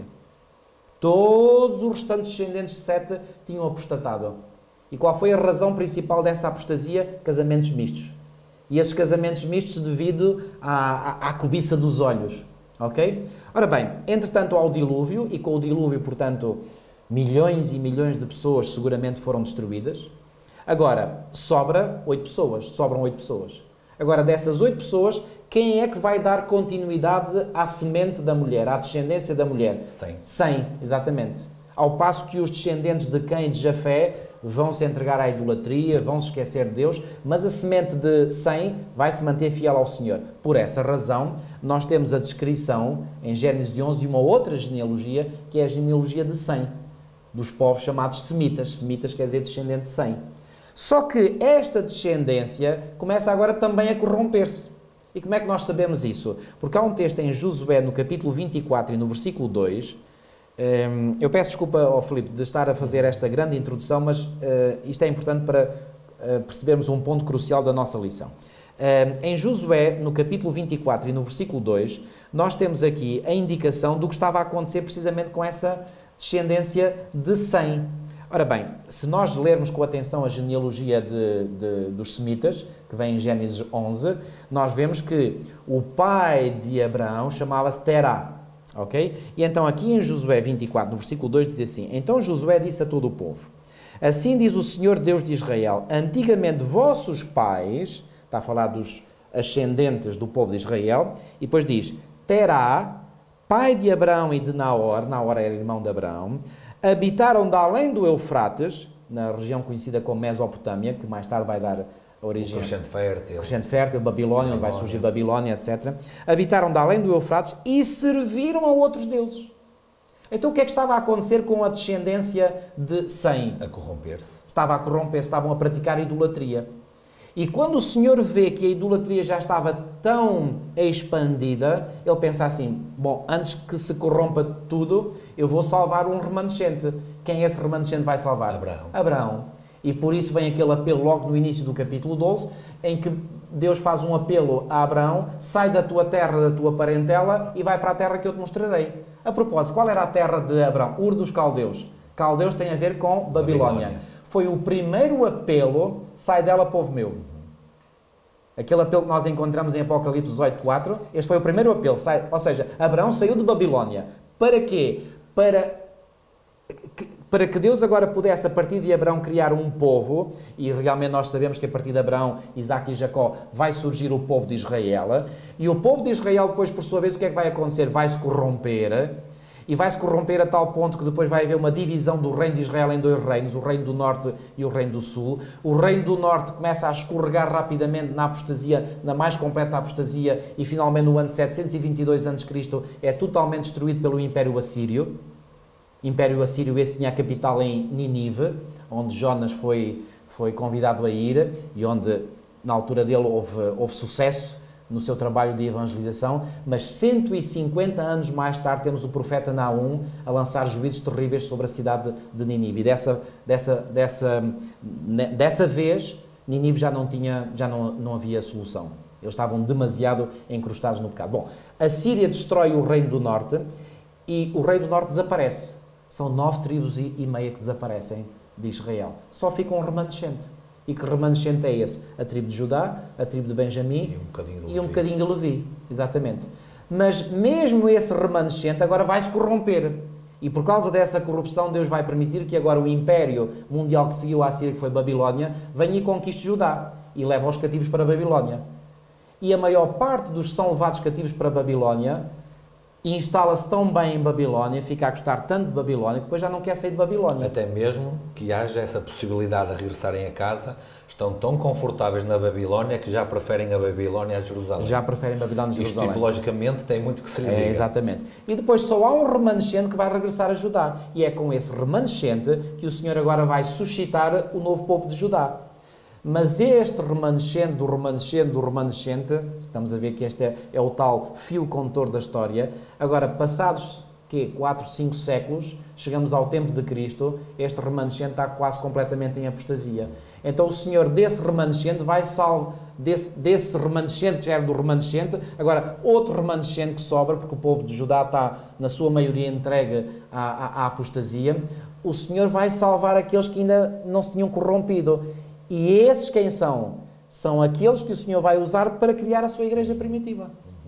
B: Todos os restantes descendentes de Sete tinham apostatado. E qual foi a razão principal dessa apostasia? Casamentos mistos. E esses casamentos mistos devido à, à, à cobiça dos olhos. Ok? Ora bem, entretanto ao dilúvio, e com o dilúvio, portanto, milhões e milhões de pessoas seguramente foram destruídas. Agora, sobra oito pessoas. Sobram oito pessoas. Agora, dessas oito pessoas, quem é que vai dar continuidade à semente da mulher, à descendência da mulher?
A: Cem.
B: Cem, exatamente. Ao passo que os descendentes de Caim e de Jafé vão se entregar à idolatria, vão se esquecer de Deus, mas a semente de Sem vai se manter fiel ao Senhor. Por essa razão, nós temos a descrição em Gênesis onze de uma outra genealogia, que é a genealogia de Sem, dos povos chamados semitas. Semitas quer dizer descendente de Sem. Só que esta descendência começa agora também a corromper-se. E como é que nós sabemos isso? Porque há um texto em Josué, no capítulo vinte e quatro e no versículo dois. Um, eu peço desculpa ao Filipe de estar a fazer esta grande introdução, mas uh, isto é importante para uh, percebermos um ponto crucial da nossa lição. Uh, em Josué, no capítulo vinte e quatro e no versículo dois, nós temos aqui a indicação do que estava a acontecer precisamente com essa descendência de Sem. Ora bem, se nós lermos com atenção a genealogia de, de, dos semitas, que vem em Gênesis onze, nós vemos que o pai de Abraão chamava-se Terá, ok? E então aqui em Josué vinte e quatro, no versículo dois, diz assim: Então Josué disse a todo o povo, assim diz o Senhor Deus de Israel, antigamente vossos pais, está a falar dos ascendentes do povo de Israel, e depois diz, Terá, pai de Abraão e de Naor, Naor era irmão de Abraão, habitaram de além do Eufrates, na região conhecida como Mesopotâmia, que mais tarde vai dar a origem...
A: Crescente fértil.
B: Crescente fértil, Babilónia, onde vai surgir Babilónia, etcétera. Habitaram de além do Eufrates e serviram a outros deuses. Então o que é que estava a acontecer com a descendência de Sem?
A: A corromper-se.
B: Estava a corromper-se, estavam a praticar idolatria. E quando o Senhor vê que a idolatria já estava tão expandida, ele pensa assim, bom, antes que se corrompa tudo, eu vou salvar um remanescente. Quem esse remanescente vai salvar?
A: Abraão.
B: Abraão. E por isso vem aquele apelo logo no início do capítulo doze, em que Deus faz um apelo a Abraão, sai da tua terra, da tua parentela, e vai para a terra que eu te mostrarei. A propósito, qual era a terra de Abraão? Ur dos Caldeus. Caldeus tem a ver com Babilónia. Babilónia. Foi o primeiro apelo, sai dela, povo meu. Aquele apelo que nós encontramos em Apocalipse dezoito, quatro, este foi o primeiro apelo. Sai, ou seja, Abraão saiu de Babilónia. Para quê? Para que, para que Deus agora pudesse, a partir de Abraão, criar um povo, e realmente nós sabemos que a partir de Abraão, Isaac e Jacó, vai surgir o povo de Israel. E o povo de Israel, depois, por sua vez, o que é que vai acontecer? Vai se corromper. E vai-se corromper a tal ponto que depois vai haver uma divisão do reino de Israel em dois reinos, o reino do norte e o reino do sul. O reino do norte começa a escorregar rapidamente na apostasia, na mais completa apostasia, e finalmente no ano setecentos e vinte e dois antes de Cristo é totalmente destruído pelo Império Assírio. Império Assírio esse tinha a capital em Nínive, onde Jonas foi, foi convidado a ir e onde, na altura dele, houve, houve sucesso no seu trabalho de evangelização, mas cento e cinquenta anos mais tarde temos o profeta Naum a lançar juízos terríveis sobre a cidade de Nínive. E dessa, dessa, dessa, dessa vez, Nínive já não tinha, já não, não havia solução. Eles estavam demasiado encrustados no pecado. Bom, a Síria destrói o reino do norte e o rei do norte desaparece. São nove tribos e, e meia que desaparecem de Israel. Só fica um remanescente. E que remanescente é esse? A tribo de Judá, a tribo de Benjamim
A: e um bocadinho de Levi.
B: E um bocadinho de Levi. Exatamente. Mas mesmo esse remanescente agora vai se corromper. E por causa dessa corrupção, Deus vai permitir que agora o império mundial que seguiu à Síria, que foi Babilónia, venha e conquiste Judá e leva os cativos para Babilónia. E a maior parte dos que são levados cativos para Babilónia instala-se tão bem em Babilónia, fica a gostar tanto de Babilónia, que depois já não quer sair de Babilónia.
A: Até mesmo que haja essa possibilidade de regressarem a casa, estão tão confortáveis na Babilónia que já preferem a Babilónia a Jerusalém.
B: Já preferem Babilónia a Jerusalém.
A: Isto, tipologicamente, tem muito que se lhe diga.
B: É, exatamente. E depois só há um remanescente que vai regressar a Judá. E é com esse remanescente que o Senhor agora vai suscitar o novo povo de Judá. Mas este remanescente do remanescente do remanescente, estamos a ver que este é, é o tal fio condutor da história, agora, passados quê, quatro, cinco séculos, chegamos ao tempo de Cristo, este remanescente está quase completamente em apostasia. Então o Senhor desse remanescente vai salvar, desse, desse remanescente que já era do remanescente, agora outro remanescente que sobra, porque o povo de Judá está na sua maioria entregue à, à, à apostasia, o Senhor vai salvar aqueles que ainda não se tinham corrompido. E esses quem são? São aqueles que o Senhor vai usar para criar a sua igreja primitiva.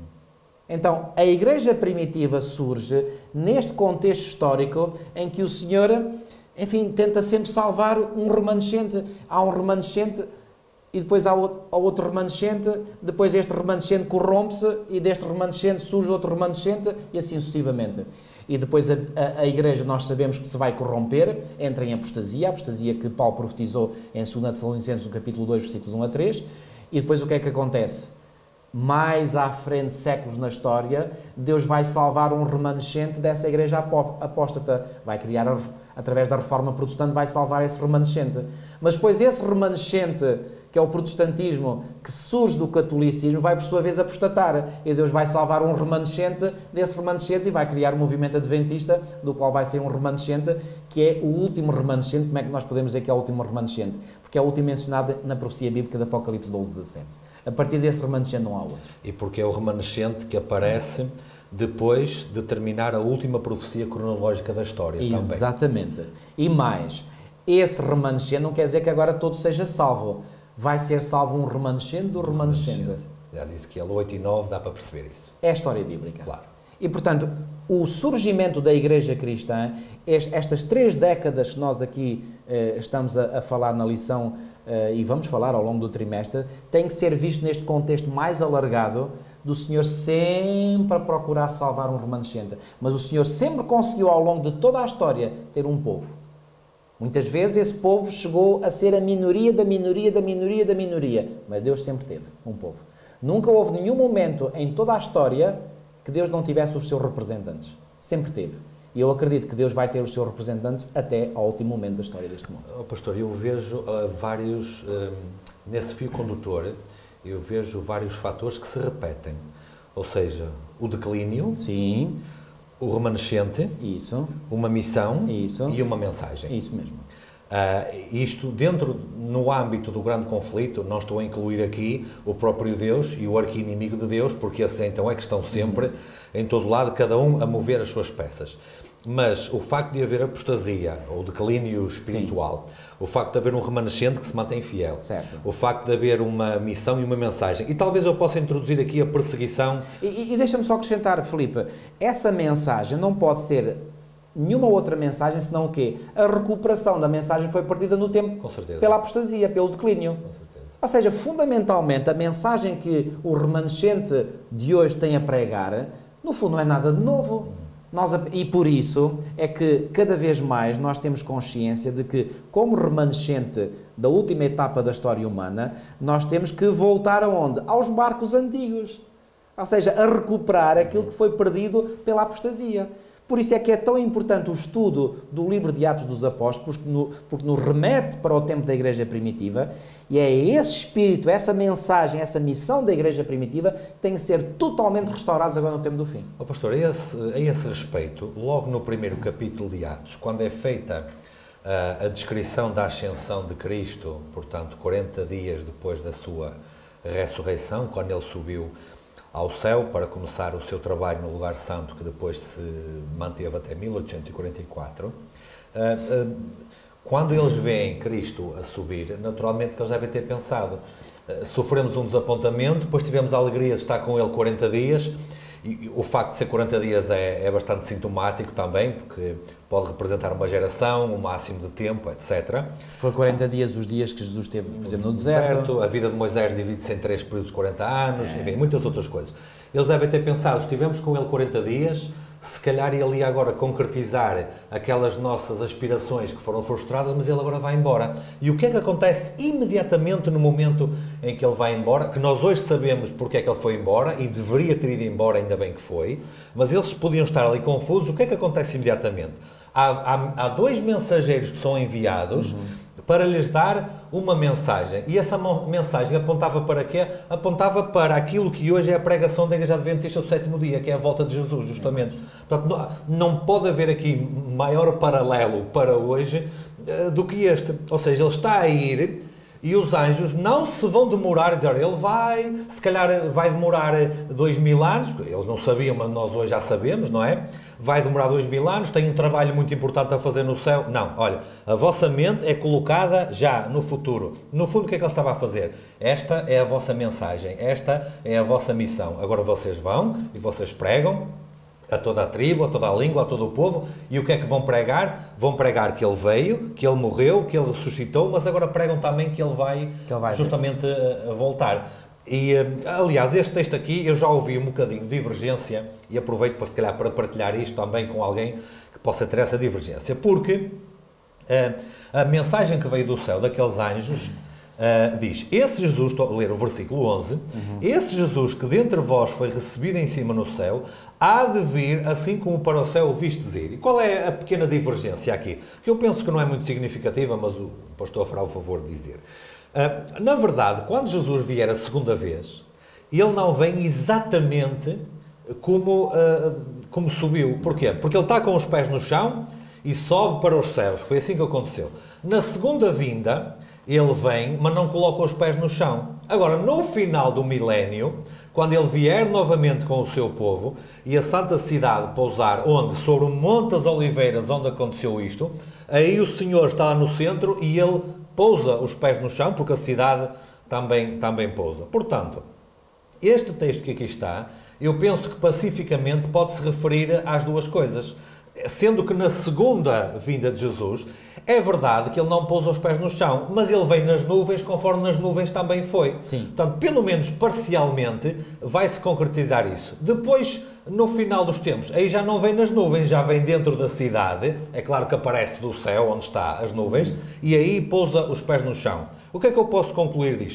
B: Então, a igreja primitiva surge neste contexto histórico em que o Senhor, enfim, tenta sempre salvar um remanescente. Há um remanescente e depois há outro remanescente, depois este remanescente corrompe-se e deste remanescente surge outro remanescente e assim sucessivamente. E depois a, a, a igreja, nós sabemos que se vai corromper, entra em apostasia, a apostasia que Paulo profetizou em segunda Tessalonicenses, no capítulo dois, versículos um a três, e depois o que é que acontece? Mais à frente, séculos na história, Deus vai salvar um remanescente dessa igreja apóstata, vai criar, através da reforma protestante, vai salvar esse remanescente. Mas depois esse remanescente, que é o protestantismo, que surge do catolicismo, vai por sua vez apostatar. E Deus vai salvar um remanescente desse remanescente e vai criar um movimento adventista, do qual vai ser um remanescente, que é o último remanescente. Como é que nós podemos dizer que é o último remanescente? Porque é o último mencionado na profecia bíblica de Apocalipse doze, dezassete. A partir desse remanescente não há outro.
A: E porque é o remanescente que aparece depois de terminar a última profecia cronológica da história.
B: Exatamente.
A: Também.
B: E mais, esse remanescente não quer dizer que agora todo seja salvo. Vai ser salvo um remanescente do remanescente.
A: Já disse que ele oito e nove dá para perceber isso.
B: É a história bíblica.
A: Claro.
B: E, portanto, o surgimento da Igreja Cristã, estas três décadas que nós aqui eh, estamos a, a falar na lição eh, e vamos falar ao longo do trimestre, tem que ser visto neste contexto mais alargado do Senhor sempre a procurar salvar um remanescente. Mas o Senhor sempre conseguiu, ao longo de toda a história, ter um povo. Muitas vezes esse povo chegou a ser a minoria da minoria da minoria da minoria, mas Deus sempre teve um povo. Nunca houve nenhum momento em toda a história que Deus não tivesse os seus representantes. Sempre teve. E eu acredito que Deus vai ter os seus representantes até ao último momento da história deste mundo.
A: Oh, pastor, eu vejo uh, vários, uh, nesse fio condutor, eu vejo vários fatores que se repetem. Ou seja, o declínio,
B: sim,
A: o remanescente,
B: isso,
A: uma missão
B: isso,
A: e uma mensagem.
B: Isso mesmo.
A: Uh, isto dentro, no âmbito do grande conflito, não estou a incluir aqui o próprio Deus e o arqui-inimigo de Deus, porque esses então é que estão sempre em todo lado, cada um a mover as suas peças. Mas o facto de haver apostasia, ou declínio espiritual, sim, o facto de haver um remanescente que se mantém fiel,
B: certo,
A: o facto de haver uma missão e uma mensagem, e talvez eu possa introduzir aqui a perseguição...
B: E, e deixa-me só acrescentar, Filipe, essa mensagem não pode ser nenhuma outra mensagem senão o quê? A recuperação da mensagem que foi perdida no tempo,
A: com certeza,
B: pela apostasia, pelo declínio.
A: Com certeza.
B: Ou seja, fundamentalmente, a mensagem que o remanescente de hoje tem a pregar, no fundo não é nada de novo. Nós, e por isso é que cada vez mais nós temos consciência de que, como remanescente da última etapa da história humana, nós temos que voltar aonde? Aos barcos antigos. Ou seja, a recuperar aquilo que foi perdido pela apostasia. Por isso é que é tão importante o estudo do livro de Atos dos Apóstolos, porque, no, porque nos remete para o tempo da Igreja Primitiva, e é esse espírito, essa mensagem, essa missão da Igreja Primitiva que tem que ser totalmente restaurados agora no tempo do fim.
A: Oh, pastor, a esse, a esse respeito, logo no primeiro capítulo de Atos, quando é feita uh, a descrição da ascensão de Cristo, portanto, quarenta dias depois da sua ressurreição, quando ele subiu ao céu para começar o seu trabalho no lugar santo, que depois se manteve até mil oitocentos e quarenta e quatro, uh, uh, quando eles veem Cristo a subir, naturalmente que eles devem ter pensado, uh, sofremos um desapontamento, depois tivemos a alegria de estar com ele quarenta dias, e, e o facto de ser quarenta dias é, é bastante sintomático também, porque pode representar uma geração, um máximo de tempo, etcétera.
B: Foi quarenta dias os dias que Jesus esteve, por exemplo, no deserto.
A: deserto. A vida de Moisés divide-se em três períodos de quarenta anos, é. Enfim, muitas outras coisas. Eles devem ter pensado, estivemos com ele quarenta dias, se calhar ele ia agora concretizar aquelas nossas aspirações que foram frustradas, mas ele agora vai embora. E o que é que acontece imediatamente no momento em que ele vai embora? Que nós hoje sabemos porque é que ele foi embora, e deveria ter ido embora, ainda bem que foi, mas eles podiam estar ali confusos. O que é que acontece imediatamente? Há, há, há dois mensageiros que são enviados, uhum, para lhes dar uma mensagem. E essa mensagem apontava para quê? Apontava para aquilo que hoje é a pregação da Igreja Adventista do sétimo dia, que é a volta de Jesus, justamente. Portanto, não, não pode haver aqui maior paralelo para hoje uh, do que este. Ou seja, ele está a ir e os anjos não se vão demorar a dizer, ele vai, se calhar vai demorar dois mil anos, eles não sabiam, mas nós hoje já sabemos, não é? Vai demorar dois mil anos, tem um trabalho muito importante a fazer no céu. Não, olha, a vossa mente é colocada já no futuro. No fundo, o que é que ele estava a fazer? Esta é a vossa mensagem, esta é a vossa missão. Agora vocês vão e vocês pregam a toda a tribo, a toda a língua, a todo o povo, e o que é que vão pregar? Vão pregar que ele veio, que ele morreu, que ele ressuscitou, mas agora pregam também que ele vai, que ele vai justamente a, a voltar. E, aliás, este texto aqui, eu já ouvi um bocadinho de divergência, e aproveito para, se calhar, para partilhar isto também com alguém que possa ter essa divergência, porque a, a mensagem que veio do céu, daqueles anjos, Uh, diz, esse Jesus, estou a ler o versículo onze, uhum, esse Jesus que dentre vós foi recebido em cima no céu, há de vir assim como para o céu o vistes ir. E qual é a pequena divergência aqui? Que eu penso que não é muito significativa, mas o pastor fará o favor de dizer. Uh, na verdade, quando Jesus vier a segunda vez, ele não vem exatamente como, uh, como subiu. Porquê? Porque ele está com os pés no chão e sobe para os céus. Foi assim que aconteceu. Na segunda vinda, ele vem, mas não coloca os pés no chão. Agora, no final do milénio, quando ele vier novamente com o seu povo e a Santa Cidade pousar onde? Sobre o Monte das Oliveiras, onde aconteceu isto, aí o Senhor está lá no centro e ele pousa os pés no chão, porque a cidade também, também pousa. Portanto, este texto que aqui está, eu penso que pacificamente pode-se referir às duas coisas. Sendo que na segunda vinda de Jesus, é verdade que ele não pousa os pés no chão, mas ele vem nas nuvens, conforme nas nuvens também foi.
B: Sim.
A: Portanto, pelo menos parcialmente, vai-se concretizar isso. Depois, no final dos tempos, aí já não vem nas nuvens, já vem dentro da cidade, é claro que aparece do céu, onde está as nuvens, e aí pousa os pés no chão. O que é que eu posso concluir disto?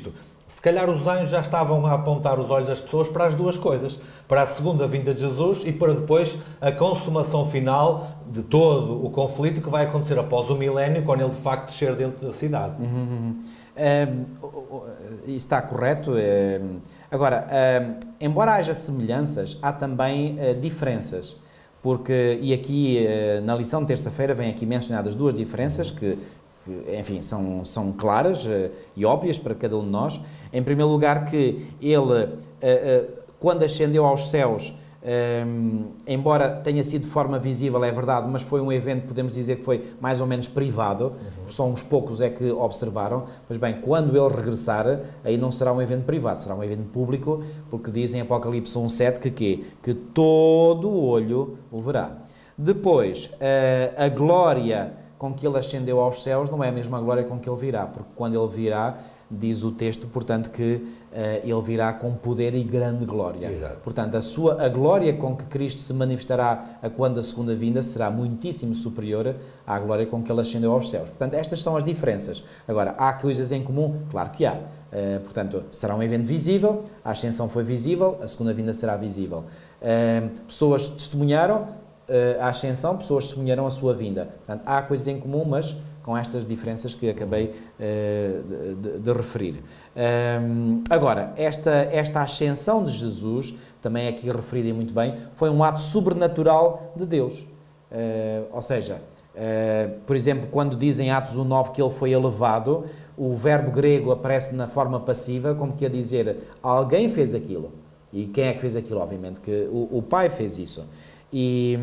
A: se calhar os anjos já estavam a apontar os olhos das pessoas para as duas coisas, para a segunda vinda de Jesus e para depois a consumação final de todo o conflito que vai acontecer após o milénio, quando ele de facto descer dentro da cidade.
B: Uhum. Um, isso está correto. Um, agora, um, embora haja semelhanças, há também uh, diferenças. Porque, e aqui uh, na lição de terça-feira vem aqui mencionadas duas diferenças que, que enfim, são, são claras uh, e óbvias para cada um de nós. Em primeiro lugar, que ele, uh, uh, quando ascendeu aos céus, Um, embora tenha sido de forma visível, é verdade, mas foi um evento, podemos dizer que foi mais ou menos privado, uhum. Só uns poucos é que observaram, mas bem, quando ele regressar, aí não será um evento privado, será um evento público, porque diz em Apocalipse um sete que quê? Que todo o olho o verá. Depois, a, a glória com que ele ascendeu aos céus não é a mesma glória com que ele virá, porque quando ele virá, diz o texto, portanto, que uh, ele virá com poder e grande glória.
A: Exato.
B: Portanto, a, sua, a glória com que Cristo se manifestará a quando a segunda vinda será muitíssimo superior à glória com que ele ascendeu aos céus. Portanto, estas são as diferenças. Agora, há coisas em comum? Claro que há. Uh, portanto, será um evento visível, a ascensão foi visível, a segunda vinda será visível. Uh, pessoas testemunharam uh, a ascensão, pessoas testemunharam a sua vinda. Portanto, há coisas em comum, mas com estas diferenças que acabei uh, de, de, de referir. Um, agora, esta, esta ascensão de Jesus, também aqui referida e muito bem, foi um ato sobrenatural de Deus. Uh, ou seja, uh, por exemplo, quando dizem Atos um nove que ele foi elevado, o verbo grego aparece na forma passiva, como que a dizer, alguém fez aquilo. E quem é que fez aquilo? Obviamente que o, o Pai fez isso. E...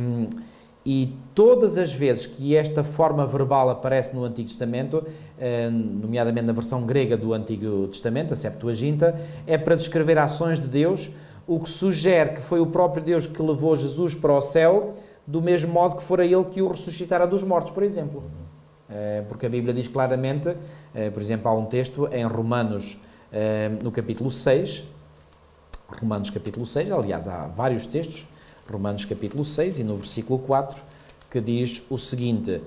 B: E todas as vezes que esta forma verbal aparece no Antigo Testamento, nomeadamente na versão grega do Antigo Testamento, a Septuaginta, é para descrever ações de Deus, o que sugere que foi o próprio Deus que levou Jesus para o céu, do mesmo modo que fora Ele que o ressuscitara dos mortos, por exemplo. Porque a Bíblia diz claramente, por exemplo, há um texto em Romanos, no capítulo seis, Romanos capítulo seis, aliás, há vários textos, Romanos capítulo seis e no versículo quatro, que diz o seguinte,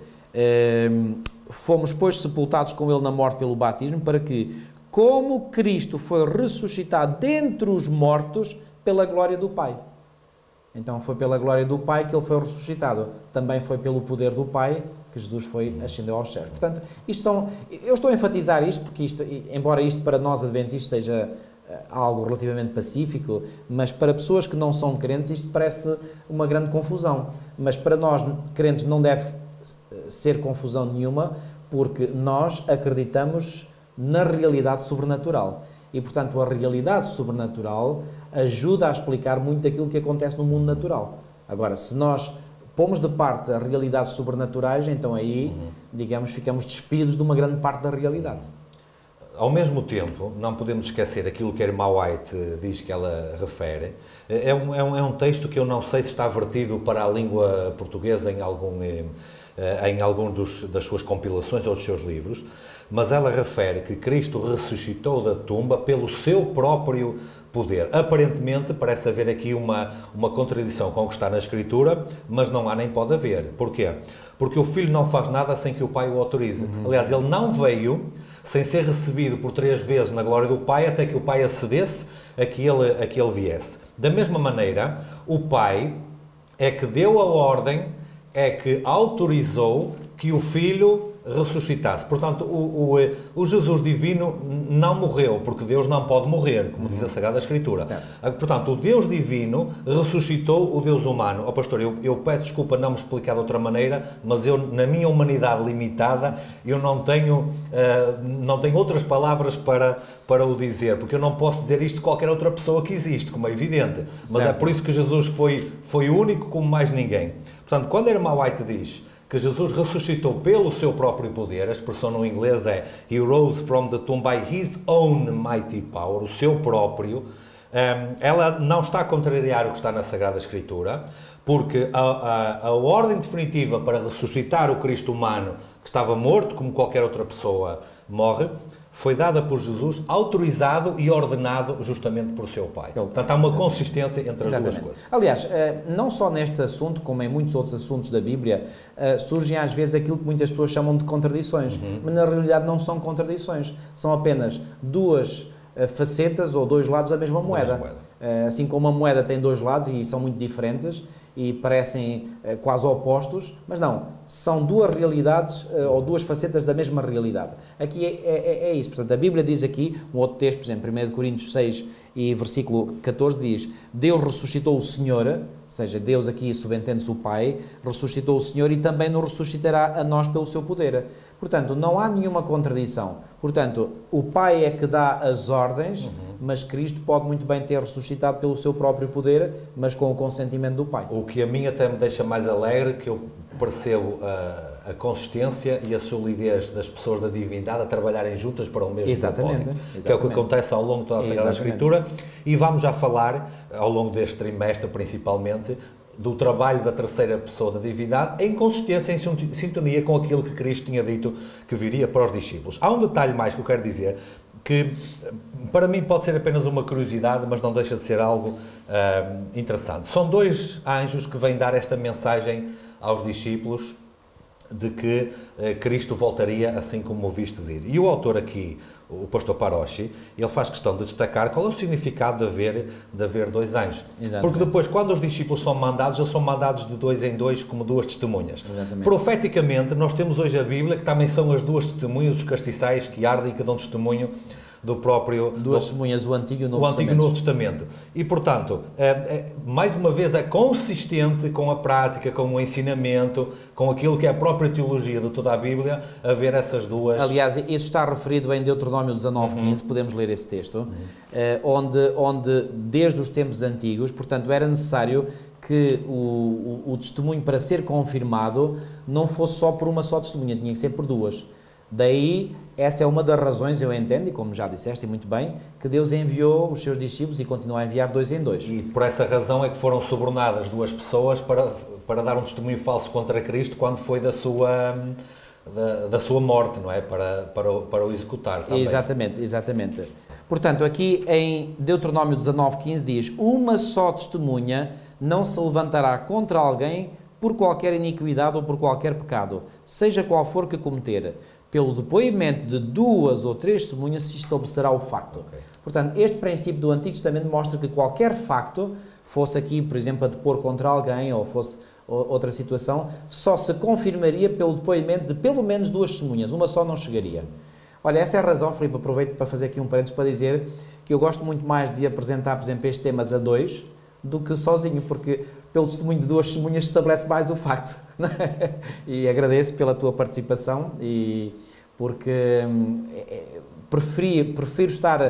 B: fomos, pois, sepultados com ele na morte pelo batismo, para que, como Cristo foi ressuscitado dentre os mortos, pela glória do Pai. Então foi pela glória do Pai que ele foi ressuscitado. Também foi pelo poder do Pai que Jesus foi, ascendeu aos céus. Portanto, isto são, eu estou a enfatizar isto, porque isto, embora isto para nós adventistas seja algo relativamente pacífico, mas para pessoas que não são crentes isto parece uma grande confusão. Mas para nós, crentes, não deve ser confusão nenhuma, porque nós acreditamos na realidade sobrenatural. E, portanto, a realidade sobrenatural ajuda a explicar muito daquilo que acontece no mundo natural. Agora, se nós pomos de parte as realidades sobrenaturais, então aí, uhum. digamos, ficamos despidos de uma grande parte da realidade.
A: Ao mesmo tempo, não podemos esquecer aquilo que a irmã White diz que ela refere. É um, é um, é um texto que eu não sei se está vertido para a língua portuguesa em algum, em algum dos, das suas compilações ou dos seus livros, mas ela refere que Cristo ressuscitou da tumba pelo seu próprio poder. Aparentemente, parece haver aqui uma, uma contradição com o que está na Escritura, mas não há nem pode haver. Porquê? Porque o Filho não faz nada sem que o Pai o autorize. Uhum. Aliás, ele não veio sem ser recebido por três vezes na glória do Pai, até que o Pai acedesse a que ele, a que ele viesse. Da mesma maneira, o Pai é que deu a ordem, é que autorizou que o Filho ressuscitasse. Portanto, o, o, o Jesus divino não morreu, porque Deus não pode morrer, como diz a Sagrada Escritura. Certo. Portanto, o Deus divino ressuscitou o Deus humano. Ó pastor, eu, eu peço desculpa não me explicar de outra maneira, mas eu, na minha humanidade limitada, eu não tenho, uh, não tenho outras palavras para, para o dizer, porque eu não posso dizer isto de qualquer outra pessoa que existe, como é evidente. Mas certo. É por isso que Jesus foi, foi único como mais ninguém. Portanto, quando a irmã White diz que Jesus ressuscitou pelo seu próprio poder, a expressão no inglês é He rose from the tomb by His own mighty power, o seu próprio, ela não está a contrariar o que está na Sagrada Escritura, porque a, a, a ordem definitiva para ressuscitar o Cristo humano, que estava morto como qualquer outra pessoa morre, foi dada por Jesus, autorizado e ordenado justamente por seu Pai. Portanto, há uma consistência entre as Exatamente. Duas coisas.
B: Aliás, não só neste assunto, como em muitos outros assuntos da Bíblia, surgem às vezes aquilo que muitas pessoas chamam de contradições, uhum. mas na realidade não são contradições, são apenas duas facetas ou dois lados da mesma moeda.
A: Da mesma moeda.
B: Assim como a moeda tem dois lados e são muito diferentes e parecem quase opostos, mas não, são duas realidades ou duas facetas da mesma realidade. Aqui é, é, é isso, portanto, a Bíblia diz aqui, um outro texto, por exemplo, primeiro Coríntios seis e versículo catorze diz: Deus ressuscitou o Senhor, ou seja, Deus aqui subentende-se o Pai, ressuscitou o Senhor e também nos ressuscitará a nós pelo seu poder. Portanto, não há nenhuma contradição. Portanto, o Pai é que dá as ordens, uhum. mas Cristo pode muito bem ter ressuscitado pelo seu próprio poder, mas com o consentimento do Pai.
A: O que a mim até me deixa mais alegre, que eu percebo a, a consistência e a solidez das pessoas da divindade a trabalharem juntas para o mesmo
B: exatamente,
A: propósito,
B: exatamente.
A: que é o que acontece ao longo de toda a Sagrada Escritura, e vamos já falar, ao longo deste trimestre principalmente, do trabalho da terceira pessoa da divindade em consistência, em sintonia com aquilo que Cristo tinha dito que viria para os discípulos. Há um detalhe mais que eu quero dizer, que para mim pode ser apenas uma curiosidade, mas não deixa de ser algo uh, interessante. São dois anjos que vêm dar esta mensagem aos discípulos de que uh, Cristo voltaria assim como o vistes ir. E o autor aqui, o pastor Paroshi, ele faz questão de destacar qual é o significado de haver, de haver dois anjos. Exatamente. Porque depois, quando os discípulos são mandados, eles são mandados de dois em dois, como duas testemunhas. Exatamente. Profeticamente, nós temos hoje a Bíblia, que também são as duas testemunhas, os castiçais que ardem e que dão testemunho do próprio...
B: Duas testemunhas, o Antigo e o Novo Testamento.
A: O Antigo e o Novo Testamento. E, portanto, é, é, mais uma vez, é consistente com a prática, com o ensinamento, com aquilo que é a própria teologia de toda a Bíblia, haver essas duas...
B: Aliás, isso está referido em Deuteronômio dezanove, quinze, uhum. podemos ler esse texto, uhum. eh, onde, onde, desde os tempos antigos, portanto, era necessário que o, o, o testemunho, para ser confirmado, não fosse só por uma só testemunha, tinha que ser por duas. Daí, essa é uma das razões, eu entendo, e como já disseste muito bem, que Deus enviou os seus discípulos e continua a enviar dois em dois.
A: E por essa razão é que foram subornadas duas pessoas para, para dar um testemunho falso contra Cristo quando foi da sua, da, da sua morte, não é? Para, para, o, para o executar também.
B: Exatamente, exatamente. Portanto, aqui em Deuteronômio dezanove, quinze diz: uma só testemunha não se levantará contra alguém por qualquer iniquidade ou por qualquer pecado, seja qual for que cometer. Pelo depoimento de duas ou três testemunhas se estabelecerá o facto. Okay. Portanto, este princípio do Antigo Testamento mostra que qualquer facto, fosse aqui, por exemplo, a depor contra alguém ou fosse outra situação, só se confirmaria pelo depoimento de pelo menos duas testemunhas. Uma só não chegaria. Olha, essa é a razão, Filipe, aproveito para fazer aqui um parênteses para dizer que eu gosto muito mais de apresentar, por exemplo, estes temas a dois do que sozinho, porque pelo testemunho de duas testemunhas estabelece mais o facto. E agradeço pela tua participação, e porque hum, é, preferi, prefiro estar uhum.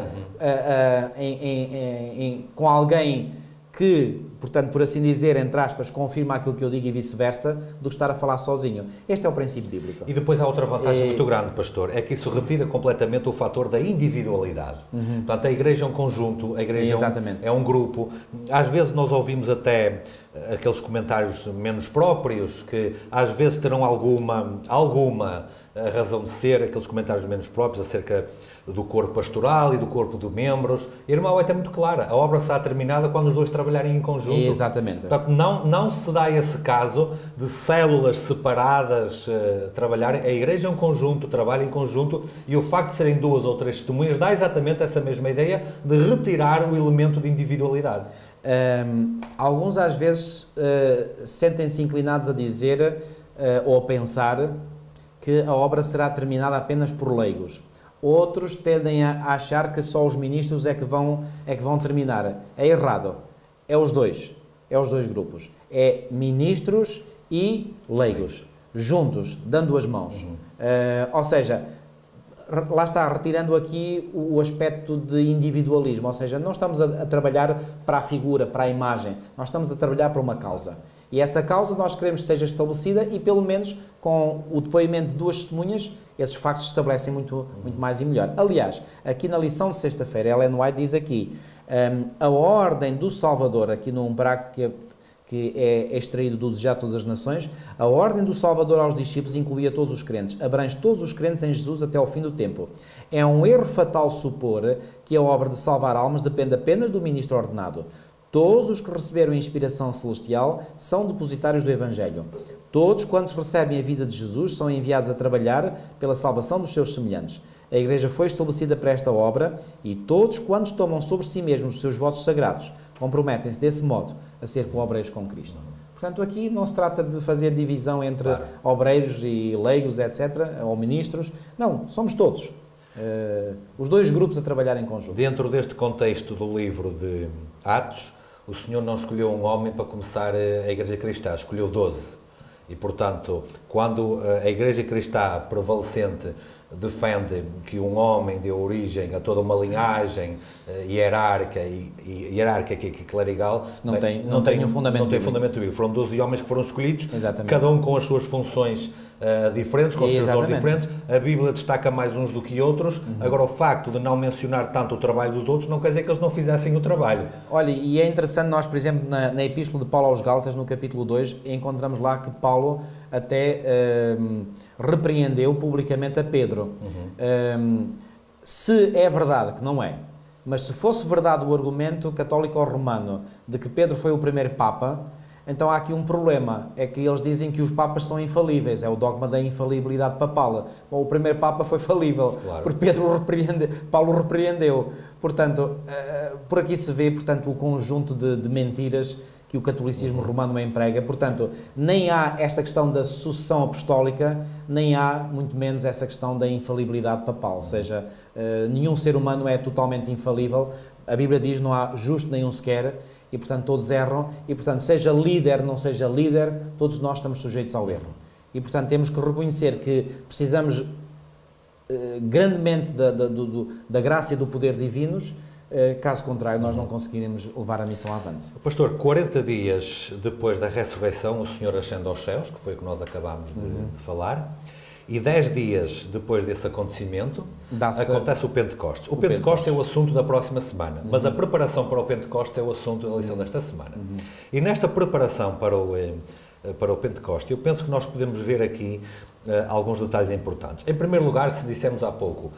B: a, a, em, em, em, com alguém que, portanto, por assim dizer, entre aspas, confirma aquilo que eu digo e vice-versa, do que estar a falar sozinho. Este é o princípio bíblico.
A: E depois há outra vantagem é... muito grande, pastor, é que isso retira completamente o fator da individualidade. Uhum. Portanto, a igreja é um conjunto, a igreja é um, é um grupo. Às vezes nós ouvimos até aqueles comentários menos próprios, que às vezes terão alguma, alguma razão de ser, aqueles comentários menos próprios acerca do corpo pastoral e do corpo de membros. Irmão, é até muito clara, a obra será terminada quando os dois trabalharem em conjunto.
B: Exatamente.
A: Portanto, não, não se dá esse caso de células separadas uh, trabalharem. A igreja é um conjunto, trabalha em conjunto, e o facto de serem duas ou três testemunhas dá exatamente essa mesma ideia de retirar o elemento de individualidade.
B: Um, alguns às vezes uh, sentem-se inclinados a dizer uh, ou a pensar que a obra será terminada apenas por leigos. Outros tendem a achar que só os ministros é que vão, é que vão terminar. É errado. É os dois. É os dois grupos. É ministros e leigos. Juntos, dando as mãos. Uhum. Uh, ou seja, lá está, retirando aqui o aspecto de individualismo. Ou seja, não estamos a, a trabalhar para a figura, para a imagem. Nós estamos a trabalhar para uma causa. E essa causa nós queremos que seja estabelecida e, pelo menos, com o depoimento de duas testemunhas, esses factos se estabelecem muito, muito mais e melhor. Aliás, aqui na lição de sexta-feira, Ellen White diz aqui, um, a ordem do Salvador, aqui num parágrafo que, que é extraído do Desejar Todas as Nações, a ordem do Salvador aos discípulos incluía todos os crentes, abrange todos os crentes em Jesus até ao fim do tempo. É um erro fatal supor que a obra de salvar almas depende apenas do ministro ordenado. Todos os que receberam a inspiração celestial são depositários do Evangelho. Todos quantos recebem a vida de Jesus são enviados a trabalhar pela salvação dos seus semelhantes. A Igreja foi estabelecida para esta obra e todos quantos tomam sobre si mesmos os seus votos sagrados comprometem-se desse modo a ser co-obreiros com Cristo. Portanto, aqui não se trata de fazer divisão entre claro. obreiros e leigos, etcétera, ou ministros. Não, somos todos. Uh, os dois grupos a trabalhar em conjunto.
A: Dentro deste contexto do livro de Atos, o Senhor não escolheu um homem para começar a Igreja Cristã, escolheu doze. E, portanto, quando a Igreja Cristã prevalecente defende que um homem deu origem a toda uma linhagem uh, hierárquica e, e, hierárquica e clerical,
B: não
A: bem,
B: tem, não, não tem, tem um fundamento
A: não tem fundamento bíblico. Foram doze homens que foram escolhidos,
B: Exatamente.
A: cada um com as suas funções uh, diferentes, com os seus dons diferentes. A Bíblia destaca mais uns do que outros. Uhum. Agora, o facto de não mencionar tanto o trabalho dos outros não quer dizer que eles não fizessem o trabalho.
B: Olha, e é interessante, nós, por exemplo, na, na Epístola de Paulo aos Gálatas, no capítulo dois, encontramos lá que Paulo até uh, repreendeu publicamente a Pedro. Uhum. Um, se é verdade, que não é, mas se fosse verdade o argumento católico ou romano de que Pedro foi o primeiro Papa, então há aqui um problema, é que eles dizem que os Papas são infalíveis, é o dogma da infalibilidade papal. Bom, o primeiro Papa foi falível, claro. Porque Pedro repreende, Paulo repreendeu. Portanto, uh, por aqui se vê, portanto, o conjunto de, de mentiras que o catolicismo romano emprega. Portanto, nem há esta questão da sucessão apostólica, nem há, muito menos, essa questão da infalibilidade papal. Ou seja, nenhum ser humano é totalmente infalível. A Bíblia diz que não há justo nenhum sequer, e, portanto, todos erram. E, portanto, seja líder, não seja líder, todos nós estamos sujeitos ao erro. E, portanto, temos que reconhecer que precisamos eh, grandemente da, da, do, da graça e do poder divinos. Caso contrário, nós não conseguiremos levar a missão avante.
A: Pastor, quarenta dias depois da ressurreição, o Senhor ascende aos céus, que foi o que nós acabámos de, uhum. de falar, e dez dias depois desse acontecimento, acontece o Pentecostes. O, o Pentecostes é o assunto da próxima semana, uhum. mas a preparação para o Pentecostes é o assunto da lição desta semana. Uhum. E nesta preparação para o, para o Pentecostes, eu penso que nós podemos ver aqui uh, alguns detalhes importantes. Em primeiro lugar, se dissemos há pouco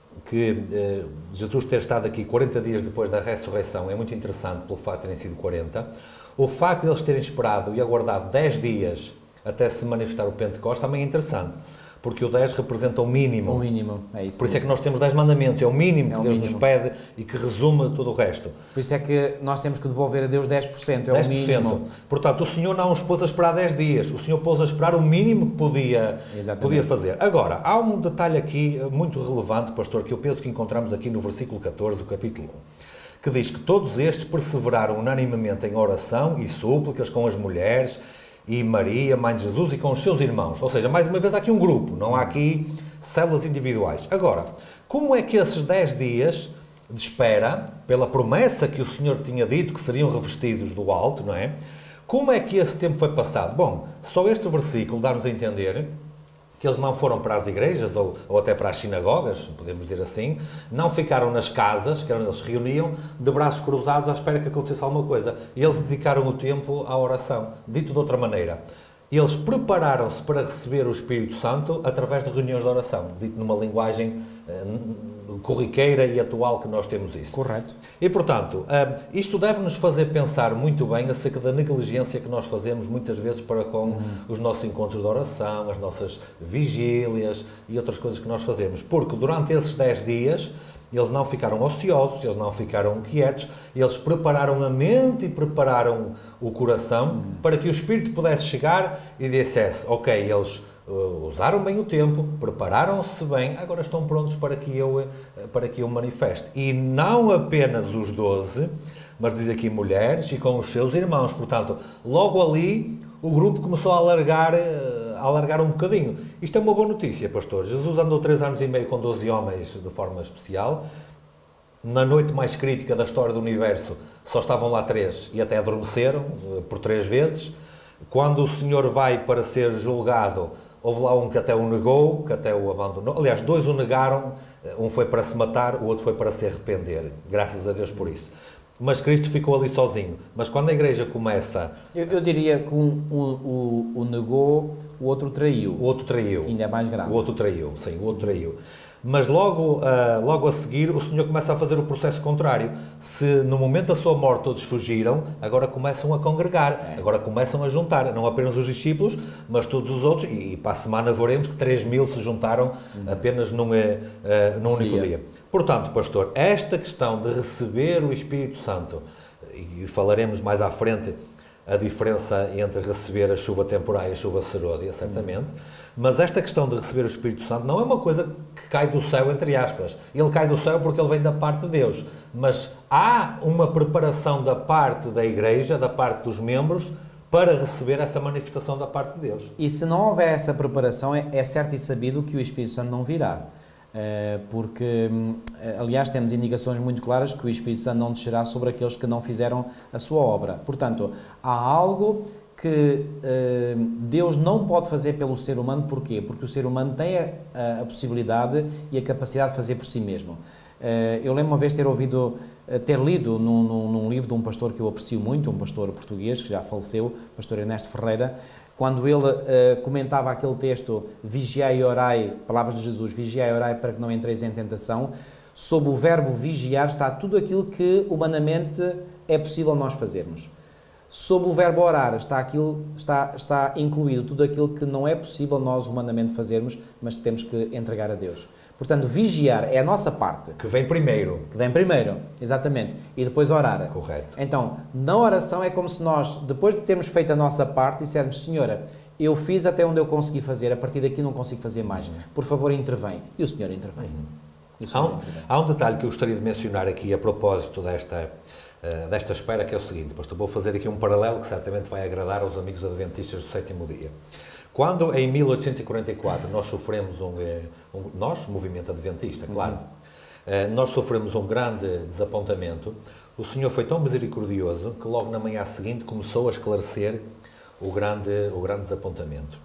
A: que eh, Jesus ter estado aqui quarenta dias depois da ressurreição é muito interessante pelo facto de terem sido quarenta. O facto de eles terem esperado e aguardado dez dias até se manifestar o Pentecostes também é interessante, porque o dez representa o mínimo.
B: O mínimo, é isso.
A: Por isso é que nós temos dez mandamentos, é o mínimo
B: é
A: que
B: o
A: Deus
B: mínimo.
A: nos pede e que resume todo o resto.
B: Por isso é que nós temos que devolver a Deus dez por cento, é dez por cento. O mínimo.
A: Portanto, o Senhor não os pôs a esperar dez dias, o Senhor pôs a esperar o mínimo que podia, podia fazer. Agora, há um detalhe aqui muito relevante, pastor, que eu penso que encontramos aqui no versículo catorze do capítulo um, que diz que todos estes perseveraram unanimemente em oração e súplicas com as mulheres e Maria, mãe de Jesus, e com os seus irmãos. Ou seja, mais uma vez há aqui um grupo, não há aqui células individuais. Agora, como é que esses dez dias de espera, pela promessa que o Senhor tinha dito que seriam revestidos do alto, não é? Como é que esse tempo foi passado? Bom, só este versículo dá-nos a entender que eles não foram para as igrejas ou, ou até para as sinagogas, podemos dizer assim, não ficaram nas casas, que eram eles se reuniam, de braços cruzados à espera que acontecesse alguma coisa. E eles dedicaram o tempo à oração. Dito de outra maneira, eles prepararam-se para receber o Espírito Santo através de reuniões de oração, dito numa linguagem eh, corriqueira e atual que nós temos isso.
B: Correto.
A: E, portanto, uh, isto deve-nos fazer pensar muito bem acerca da negligência que nós fazemos muitas vezes para com uhum. os nossos encontros de oração, as nossas vigílias e outras coisas que nós fazemos. Porque durante esses dez dias, eles não ficaram ociosos, eles não ficaram quietos, eles prepararam a mente e prepararam o coração uhum. para que o Espírito pudesse chegar e dissesse, ok, eles Uh, usaram bem o tempo, prepararam-se bem, agora estão prontos para que eu, uh, para que eu manifeste. E não apenas os doze, mas diz aqui mulheres e com os seus irmãos. Portanto, logo ali o grupo começou a alargar, uh, a alargar um bocadinho. Isto é uma boa notícia, pastor. Jesus andou três anos e meio com doze homens de forma especial. Na noite mais crítica da história do universo só estavam lá três e até adormeceram uh, por três vezes. Quando o Senhor vai para ser julgado, houve lá um que até o negou, que até o abandonou. Aliás, dois o negaram, um foi para se matar, o outro foi para se arrepender. Graças a Deus por isso. Mas Cristo ficou ali sozinho. Mas quando a igreja começa...
B: Eu, eu diria que um, o, o negou, o outro traiu.
A: O outro traiu.
B: Ainda é mais grave.
A: O outro traiu, sim, o outro traiu. Mas logo, uh, logo a seguir o Senhor começa a fazer o processo contrário. Se no momento da sua morte todos fugiram, agora começam a congregar, agora começam a juntar, não apenas os discípulos, mas todos os outros, e, e para a semana veremos que três mil se juntaram apenas num, uh, num único dia. Portanto, pastor, esta questão de receber o Espírito Santo, e falaremos mais à frente a diferença entre receber a chuva temporária e a chuva serôdia, certamente, mas esta questão de receber o Espírito Santo não é uma coisa que cai do céu, entre aspas. Ele cai do céu porque ele vem da parte de Deus, mas há uma preparação da parte da Igreja, da parte dos membros, para receber essa manifestação da parte de Deus.
B: E se não houver essa preparação, é, é certo e sabido que o Espírito Santo não virá. Porque, aliás, temos indicações muito claras que o Espírito Santo não descerá sobre aqueles que não fizeram a sua obra. Portanto, há algo que Deus não pode fazer pelo ser humano. Porquê? Porque o ser humano tem a, a possibilidade e a capacidade de fazer por si mesmo. Eu lembro uma vez ter ouvido, ter lido num, num, num livro de um pastor que eu aprecio muito, um pastor português que já faleceu, pastor Ernesto Ferreira, quando ele uh, comentava aquele texto, vigiai e orai, palavras de Jesus, vigiai e orai para que não entreis em tentação, sob o verbo vigiar está tudo aquilo que humanamente é possível nós fazermos. Sob o verbo orar está, aquilo, está, está incluído tudo aquilo que não é possível nós humanamente fazermos, mas temos que entregar a Deus. Portanto, vigiar é a nossa parte.
A: Que vem primeiro.
B: Que vem primeiro, exatamente. E depois orar.
A: Correto.
B: Então, na oração é como se nós, depois de termos feito a nossa parte, dissermos, Senhora, eu fiz até onde eu consegui fazer, a partir daqui não consigo fazer mais. Por favor, intervém. E o Senhor intervém.
A: Uhum.
B: E o Senhor
A: há, um,
B: intervém.
A: há um detalhe que eu gostaria de mencionar aqui a propósito desta, uh, desta espera, que é o seguinte. Pastor, vou fazer aqui um paralelo que certamente vai agradar aos amigos adventistas do sétimo dia. Quando, em mil oitocentos e quarenta e quatro, nós sofremos um, um nós, movimento adventista, claro, uhum. nós sofremos um grande desapontamento, o Senhor foi tão misericordioso que logo na manhã seguinte começou a esclarecer o grande, o grande desapontamento.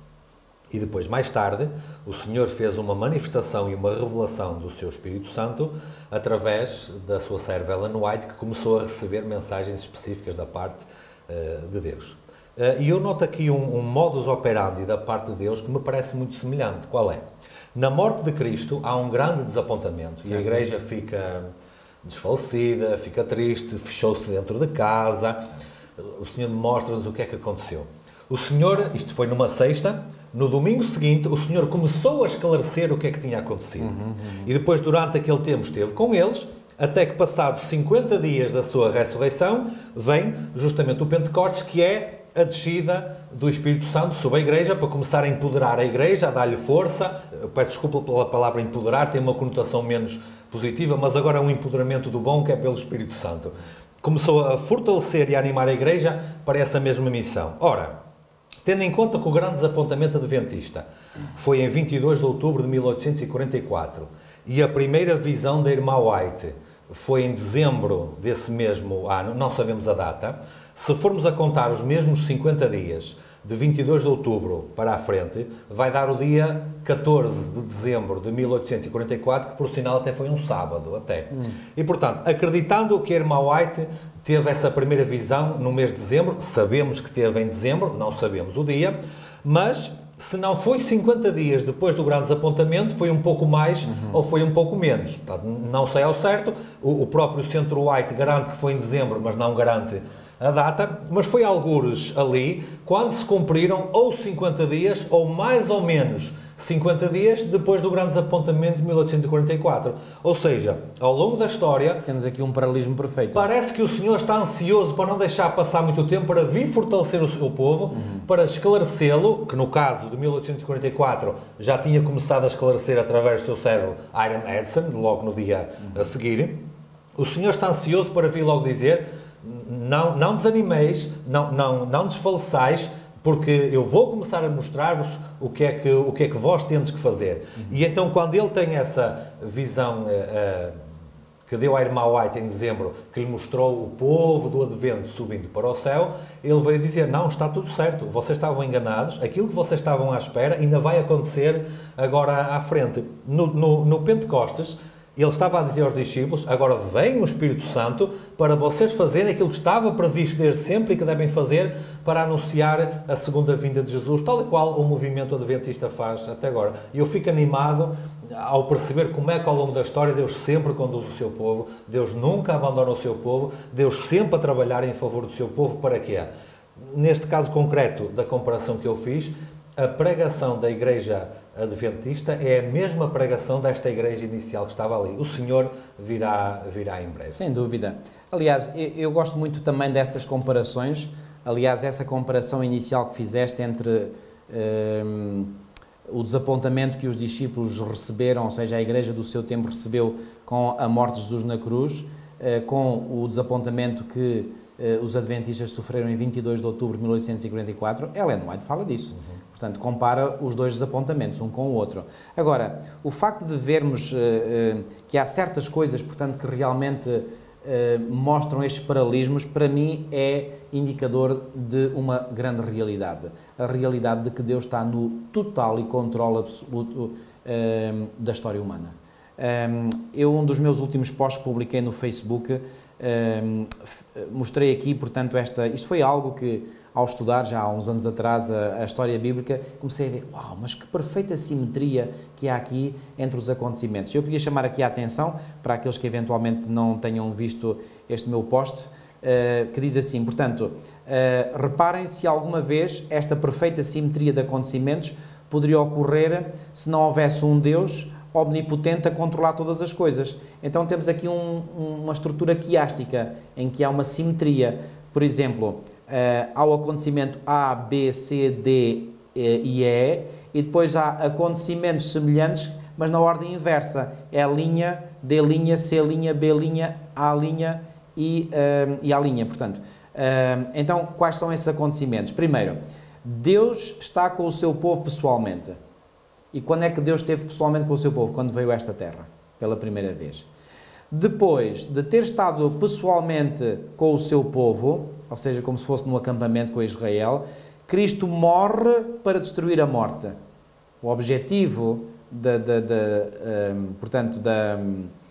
A: E depois, mais tarde, o Senhor fez uma manifestação e uma revelação do seu Espírito Santo através da sua serva Ellen White, que começou a receber mensagens específicas da parte uh, de Deus. Uh, e eu noto aqui um, um modus operandi da parte de Deus que me parece muito semelhante. Qual é? Na morte de Cristo há um grande desapontamento. Certo. E a Igreja fica desfalecida, fica triste, fechou-se dentro de casa. O Senhor mostra-nos o que é que aconteceu. O Senhor, isto foi numa sexta, no domingo seguinte, o Senhor começou a esclarecer o que é que tinha acontecido. Uhum, uhum. E depois, durante aquele tempo, esteve com eles, até que, passados cinquenta dias da sua ressurreição, vem justamente o Pentecostes, que é a descida do Espírito Santo sobre a Igreja, para começar a empoderar a Igreja, a dar-lhe força. Eu peço desculpa pela palavra empoderar, tem uma conotação menos positiva, mas agora é um empoderamento do bom, que é pelo Espírito Santo. Começou a fortalecer e a animar a Igreja para essa mesma missão. Ora, tendo em conta que o grande desapontamento adventista foi em vinte e dois de outubro de mil oitocentos e quarenta e quatro e a primeira visão da irmã White foi em dezembro desse mesmo ano, não sabemos a data, se formos a contar os mesmos cinquenta dias de vinte e dois de outubro para a frente, vai dar o dia catorze de dezembro de mil oitocentos e quarenta e quatro, que por sinal até foi um sábado, até. Hum. E portanto, acreditando que a irmã White teve essa primeira visão no mês de dezembro, sabemos que teve em dezembro, não sabemos o dia, mas se não foi cinquenta dias depois do grande desapontamento, foi um pouco mais uhum. ou foi um pouco menos. Portanto, não sei ao certo, o, o próprio Centro White garante que foi em dezembro, mas não garante a data, mas foi algures ali, quando se cumpriram ou cinquenta dias, ou mais ou menos cinquenta dias, depois do grande desapontamento de mil oitocentos e quarenta e quatro. Ou seja, ao longo da história...
B: Temos aqui um paralelismo perfeito.
A: Parece que o Senhor está ansioso para não deixar passar muito tempo, para vir fortalecer o seu povo, uhum. para esclarecê-lo, que no caso de mil oitocentos e quarenta e quatro já tinha começado a esclarecer através do seu servo Hiram Edson, logo no dia uhum. a seguir. O Senhor está ansioso para vir logo dizer... Não, não desanimeis, não, não, não desfaleçais, porque eu vou começar a mostrar-vos o que é que, o que é que vós tendes que fazer. Uhum. E então, quando ele tem essa visão uh, uh, que deu à irmã White em dezembro, que lhe mostrou o povo do Advento subindo para o céu, ele veio dizer, não, está tudo certo, vocês estavam enganados, aquilo que vocês estavam à espera ainda vai acontecer agora à frente. No, no, no Pentecostes, Ele estava a dizer aos discípulos, agora vem o Espírito Santo para vocês fazerem aquilo que estava previsto desde sempre e que devem fazer para anunciar a segunda vinda de Jesus, tal e qual o movimento adventista faz até agora. E eu fico animado ao perceber como é que ao longo da história Deus sempre conduz o seu povo, Deus nunca abandona o seu povo, Deus sempre a trabalhar em favor do seu povo. Para quê? Neste caso concreto da comparação que eu fiz, a pregação da Igreja Adventista é a mesma pregação desta igreja inicial que estava ali. O Senhor virá, virá em breve.
B: Sem dúvida. Aliás, eu, eu gosto muito também dessas comparações. Aliás, essa comparação inicial que fizeste entre um, o desapontamento que os discípulos receberam, ou seja, a igreja do seu tempo recebeu com a morte de Jesus na cruz, uh, com o desapontamento que uh, os adventistas sofreram em vinte e dois de outubro de mil oitocentos e quarenta e quatro, Ellen White fala disso. Uhum. Portanto, compara os dois desapontamentos, um com o outro. Agora, o facto de vermos uh, uh, que há certas coisas, portanto, que realmente uh, mostram estes paralelismos, para mim é indicador de uma grande realidade. A realidade de que Deus está no total e controle absoluto uh, da história humana. Um, eu, um dos meus últimos posts que publiquei no Facebook, um, mostrei aqui, portanto, esta... Isto foi algo que, ao estudar já há uns anos atrás a, a história bíblica, comecei a ver, uau, mas que perfeita simetria que há aqui entre os acontecimentos. Eu queria chamar aqui a atenção para aqueles que eventualmente não tenham visto este meu post, uh, que diz assim, portanto, uh, reparem se alguma vez esta perfeita simetria de acontecimentos poderia ocorrer se não houvesse um Deus omnipotente a controlar todas as coisas. Então temos aqui um, uma estrutura quiástica em que há uma simetria. Por exemplo, Uh, há o acontecimento A, B, C, D e E, e depois há acontecimentos semelhantes, mas na ordem inversa. É linha, D linha, C linha, B linha, A linha e, uh, e A linha, portanto. Uh, então, quais são esses acontecimentos? Primeiro, Deus está com o seu povo pessoalmente. E quando é que Deus esteve pessoalmente com o seu povo? Quando veio a esta terra, pela primeira vez. Depois de ter estado pessoalmente com o seu povo, ou seja, como se fosse num acampamento com Israel, Cristo morre para destruir a morte. O objetivo da, da, da, um, portanto, da,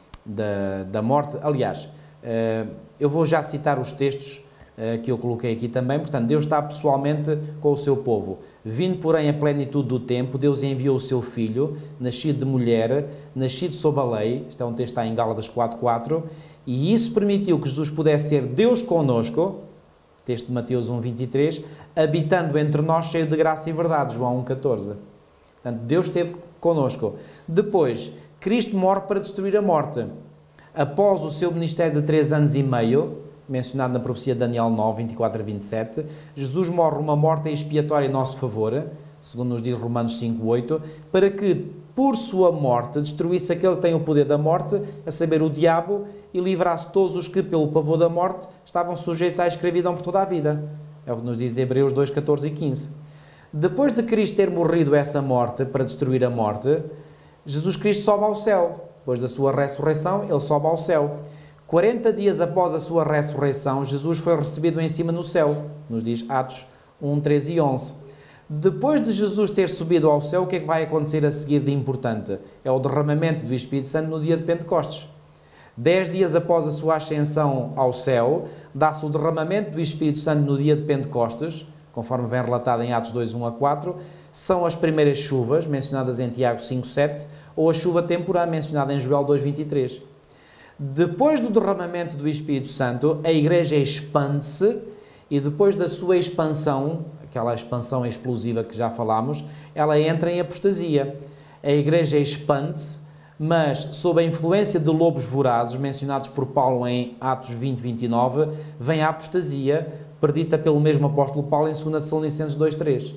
B: da, da morte... Aliás, uh, eu vou já citar os textos uh, que eu coloquei aqui também. Portanto, Deus está pessoalmente com o seu povo. Vindo, porém, a plenitude do tempo, Deus enviou o seu Filho, nascido de mulher, nascido sob a lei. Este é um texto que está em Gálatas quatro, quatro. E isso permitiu que Jesus pudesse ser Deus connosco, texto de Mateus um, vinte e três, habitando entre nós cheio de graça e verdade, João um, catorze. Portanto, Deus esteve connosco. Depois, Cristo morre para destruir a morte. Após o seu ministério de três anos e meio, mencionado na profecia de Daniel nove, vinte e quatro a vinte e sete, Jesus morre uma morte expiatória em nosso favor, segundo nos diz Romanos cinco, oito, para que, por sua morte, destruísse aquele que tem o poder da morte, a saber, o diabo, e livrasse todos os que, pelo pavor da morte, estavam sujeitos à escravidão por toda a vida. É o que nos diz Hebreus dois, catorze e quinze. Depois de Cristo ter morrido essa morte, para destruir a morte, Jesus Cristo sobe ao céu. Depois da sua ressurreição, ele sobe ao céu. quarenta dias após a sua ressurreição, Jesus foi recebido em cima no céu. Nos diz Atos um, treze e onze. Depois de Jesus ter subido ao céu, o que é que vai acontecer a seguir de importante? É o derramamento do Espírito Santo no dia de Pentecostes. Dez dias após a sua ascensão ao céu, dá-se o derramamento do Espírito Santo no dia de Pentecostes, conforme vem relatado em Atos dois, um a quatro, são as primeiras chuvas, mencionadas em Tiago cinco, sete, ou a chuva temporã, mencionada em Joel dois, vinte e três. Depois do derramamento do Espírito Santo, a Igreja expande-se, e depois da sua expansão, aquela expansão explosiva que já falámos, ela entra em apostasia. A Igreja expande-se, mas sob a influência de lobos vorazes, mencionados por Paulo em Atos vinte, vinte e nove, vem a apostasia, predita pelo mesmo apóstolo Paulo em dois Tessalonicenses dois, três.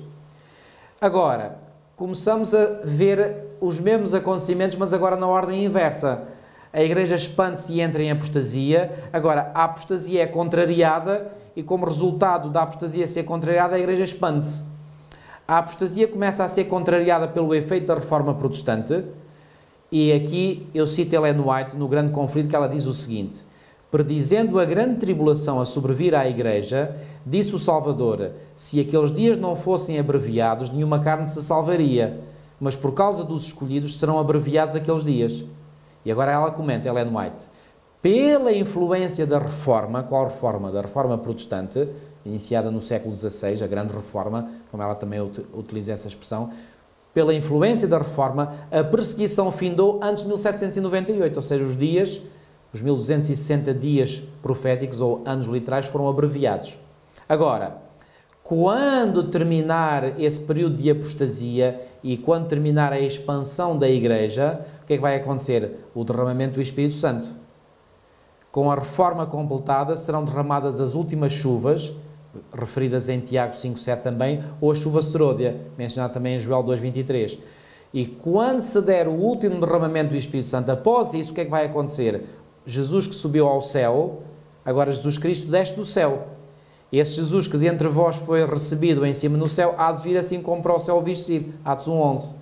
B: Agora, começamos a ver os mesmos acontecimentos, mas agora na ordem inversa. A Igreja expande-se e entra em apostasia. Agora, a apostasia é contrariada e, como resultado da apostasia ser contrariada, a Igreja expande-se. A apostasia começa a ser contrariada pelo efeito da Reforma Protestante. E aqui eu cito Ellen White no grande conflito, que ela diz o seguinte: predizendo a grande tribulação a sobrevir à Igreja, disse o Salvador, se aqueles dias não fossem abreviados, nenhuma carne se salvaria, mas por causa dos escolhidos serão abreviados aqueles dias. E agora ela comenta, Ellen White, pela influência da Reforma, qual Reforma? Da Reforma Protestante, iniciada no século dezasseis, a Grande Reforma, como ela também utiliza essa expressão, pela influência da Reforma, a perseguição findou antes de mil setecentos e noventa e oito, ou seja, os dias, os mil duzentos e sessenta dias proféticos ou anos literais foram abreviados. Agora, quando terminar esse período de apostasia e quando terminar a expansão da Igreja, o que é que vai acontecer? O derramamento do Espírito Santo. Com a reforma completada, serão derramadas as últimas chuvas, referidas em Tiago cinco sete também, ou a chuva seródia, mencionada também em Joel dois vinte e três. E quando se der o último derramamento do Espírito Santo, após isso, o que é que vai acontecer? Jesus que subiu ao céu, agora Jesus Cristo desce do céu. Esse Jesus que dentre vós foi recebido em cima no céu, há de vir assim como para o céu vestir. Atos um onze.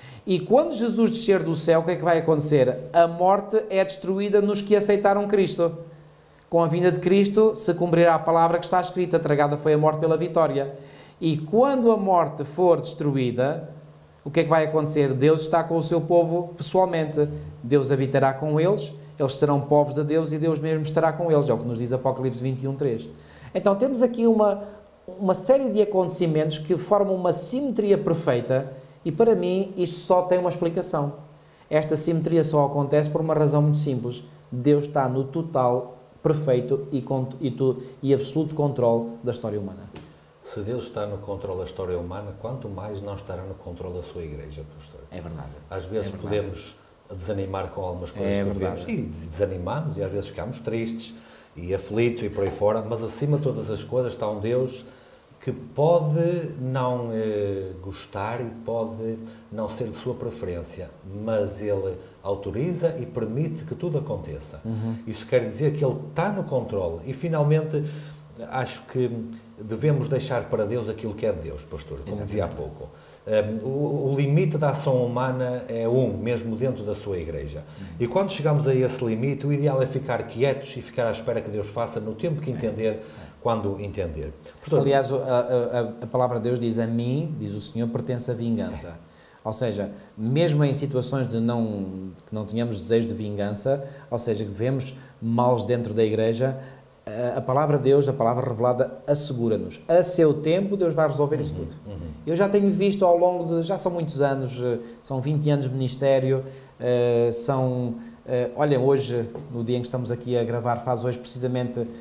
B: E quando Jesus descer do céu, o que é que vai acontecer? A morte é destruída nos que aceitaram Cristo. Com a vinda de Cristo se cumprirá a palavra que está escrita, tragada foi a morte pela vitória. E quando a morte for destruída, o que é que vai acontecer? Deus está com o seu povo pessoalmente. Deus habitará com eles, eles serão povos de Deus e Deus mesmo estará com eles. É o que nos diz Apocalipse vinte e um, três. Então temos aqui uma, uma série de acontecimentos que formam uma simetria perfeita e para mim isto só tem uma explicação. Esta simetria só acontece por uma razão muito simples. Deus está no total, perfeito e, e, tu, e absoluto controle da história humana.
A: Se Deus está no controle da história humana, quanto mais não estará no controle da sua Igreja, pastor?
B: É verdade.
A: Às vezes
B: é verdade.
A: podemos desanimar com algumas coisas
B: é
A: que
B: verdade.
A: vemos e desanimamos e às vezes ficamos tristes e aflitos e por aí fora, mas acima de todas as coisas está um Deus que pode não eh, gostar e pode não ser de sua preferência, mas Ele autoriza e permite que tudo aconteça. Uhum. Isso quer dizer que Ele está no controle e finalmente acho que devemos deixar para Deus aquilo que é de Deus, pastor, como Exatamente. Dizia há pouco. Um, o, o limite da ação humana é um, mesmo dentro da sua Igreja. Uhum. E quando chegamos a esse limite, o ideal é ficar quietos e ficar à espera que Deus faça no tempo que entender, é. quando entender.
B: Portanto, aliás, a, a, a palavra de Deus diz: a mim, diz o Senhor, pertence a vingança. É. Ou seja, mesmo em situações de não, que não tenhamos desejo de vingança, ou seja, que vemos males dentro da Igreja, a palavra de Deus, a palavra revelada, assegura-nos. A seu tempo, Deus vai resolver uhum, isso tudo. Uhum. Eu já tenho visto ao longo de... Já são muitos anos, são vinte anos de ministério, uh, são... Uh, olha, hoje, no dia em que estamos aqui a gravar, faz hoje precisamente uh,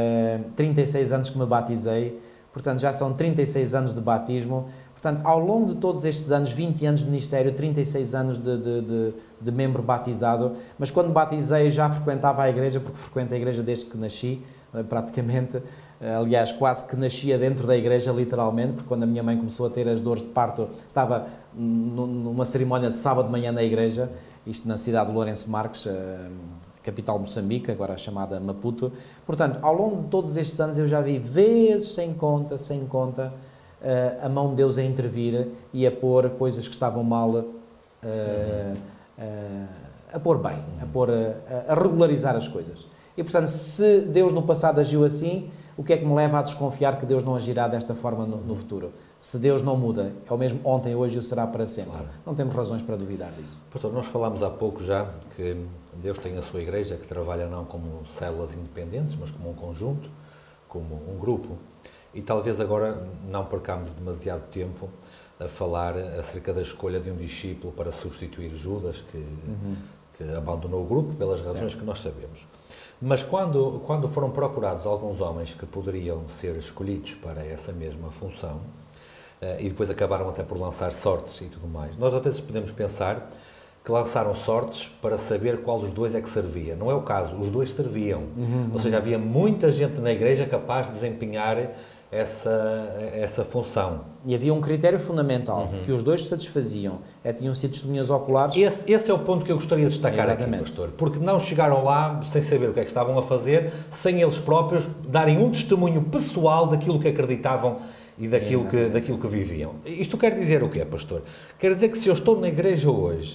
B: trinta e seis anos que me batizei. Portanto, já são trinta e seis anos de batismo. Portanto, ao longo de todos estes anos, vinte anos de ministério, trinta e seis anos de, de, de, de membro batizado, mas quando batizei já frequentava a igreja, porque frequento a igreja desde que nasci, praticamente, aliás, quase que nascia dentro da igreja, literalmente, porque quando a minha mãe começou a ter as dores de parto, estava numa cerimónia de sábado de manhã na igreja, isto na cidade de Lourenço Marques, capital de Moçambique, agora chamada Maputo. Portanto, ao longo de todos estes anos eu já vi vezes sem conta, sem conta, Uh, a mão de Deus a intervir e a pôr coisas que estavam mal, uh, uh, a pôr bem, a, pôr, uh, a regularizar as coisas. E, portanto, se Deus no passado agiu assim, o que é que me leva a desconfiar que Deus não agirá desta forma no, no futuro? Se Deus não muda, é o mesmo ontem, hoje e o será para sempre. Claro. Não temos razões para duvidar disso.
A: Pastor, nós falámos há pouco já que Deus tem a sua igreja que trabalha não como células independentes, mas como um conjunto, como um grupo. E talvez agora não percamos demasiado tempo a falar acerca da escolha de um discípulo para substituir Judas, que, uhum. que abandonou o grupo pelas razões certo. Que nós sabemos. Mas quando, quando foram procurados alguns homens que poderiam ser escolhidos para essa mesma função, uh, e depois acabaram até por lançar sortes e tudo mais, nós às vezes podemos pensar que lançaram sortes para saber qual dos dois é que servia. Não é o caso, os dois serviam. Uhum. Ou seja, havia muita gente na igreja capaz de desempenhar essa, essa função.
B: E havia um critério fundamental, uhum. que os dois satisfaziam, é tinham sido testemunhas oculares.
A: Esse, esse é o ponto que eu gostaria de destacar Exatamente. Aqui, pastor, porque não chegaram lá sem saber o que é que estavam a fazer, sem eles próprios darem um testemunho pessoal daquilo que acreditavam e daquilo, que, daquilo que viviam. Isto quer dizer o quê, pastor? Quer dizer que se eu estou na igreja hoje,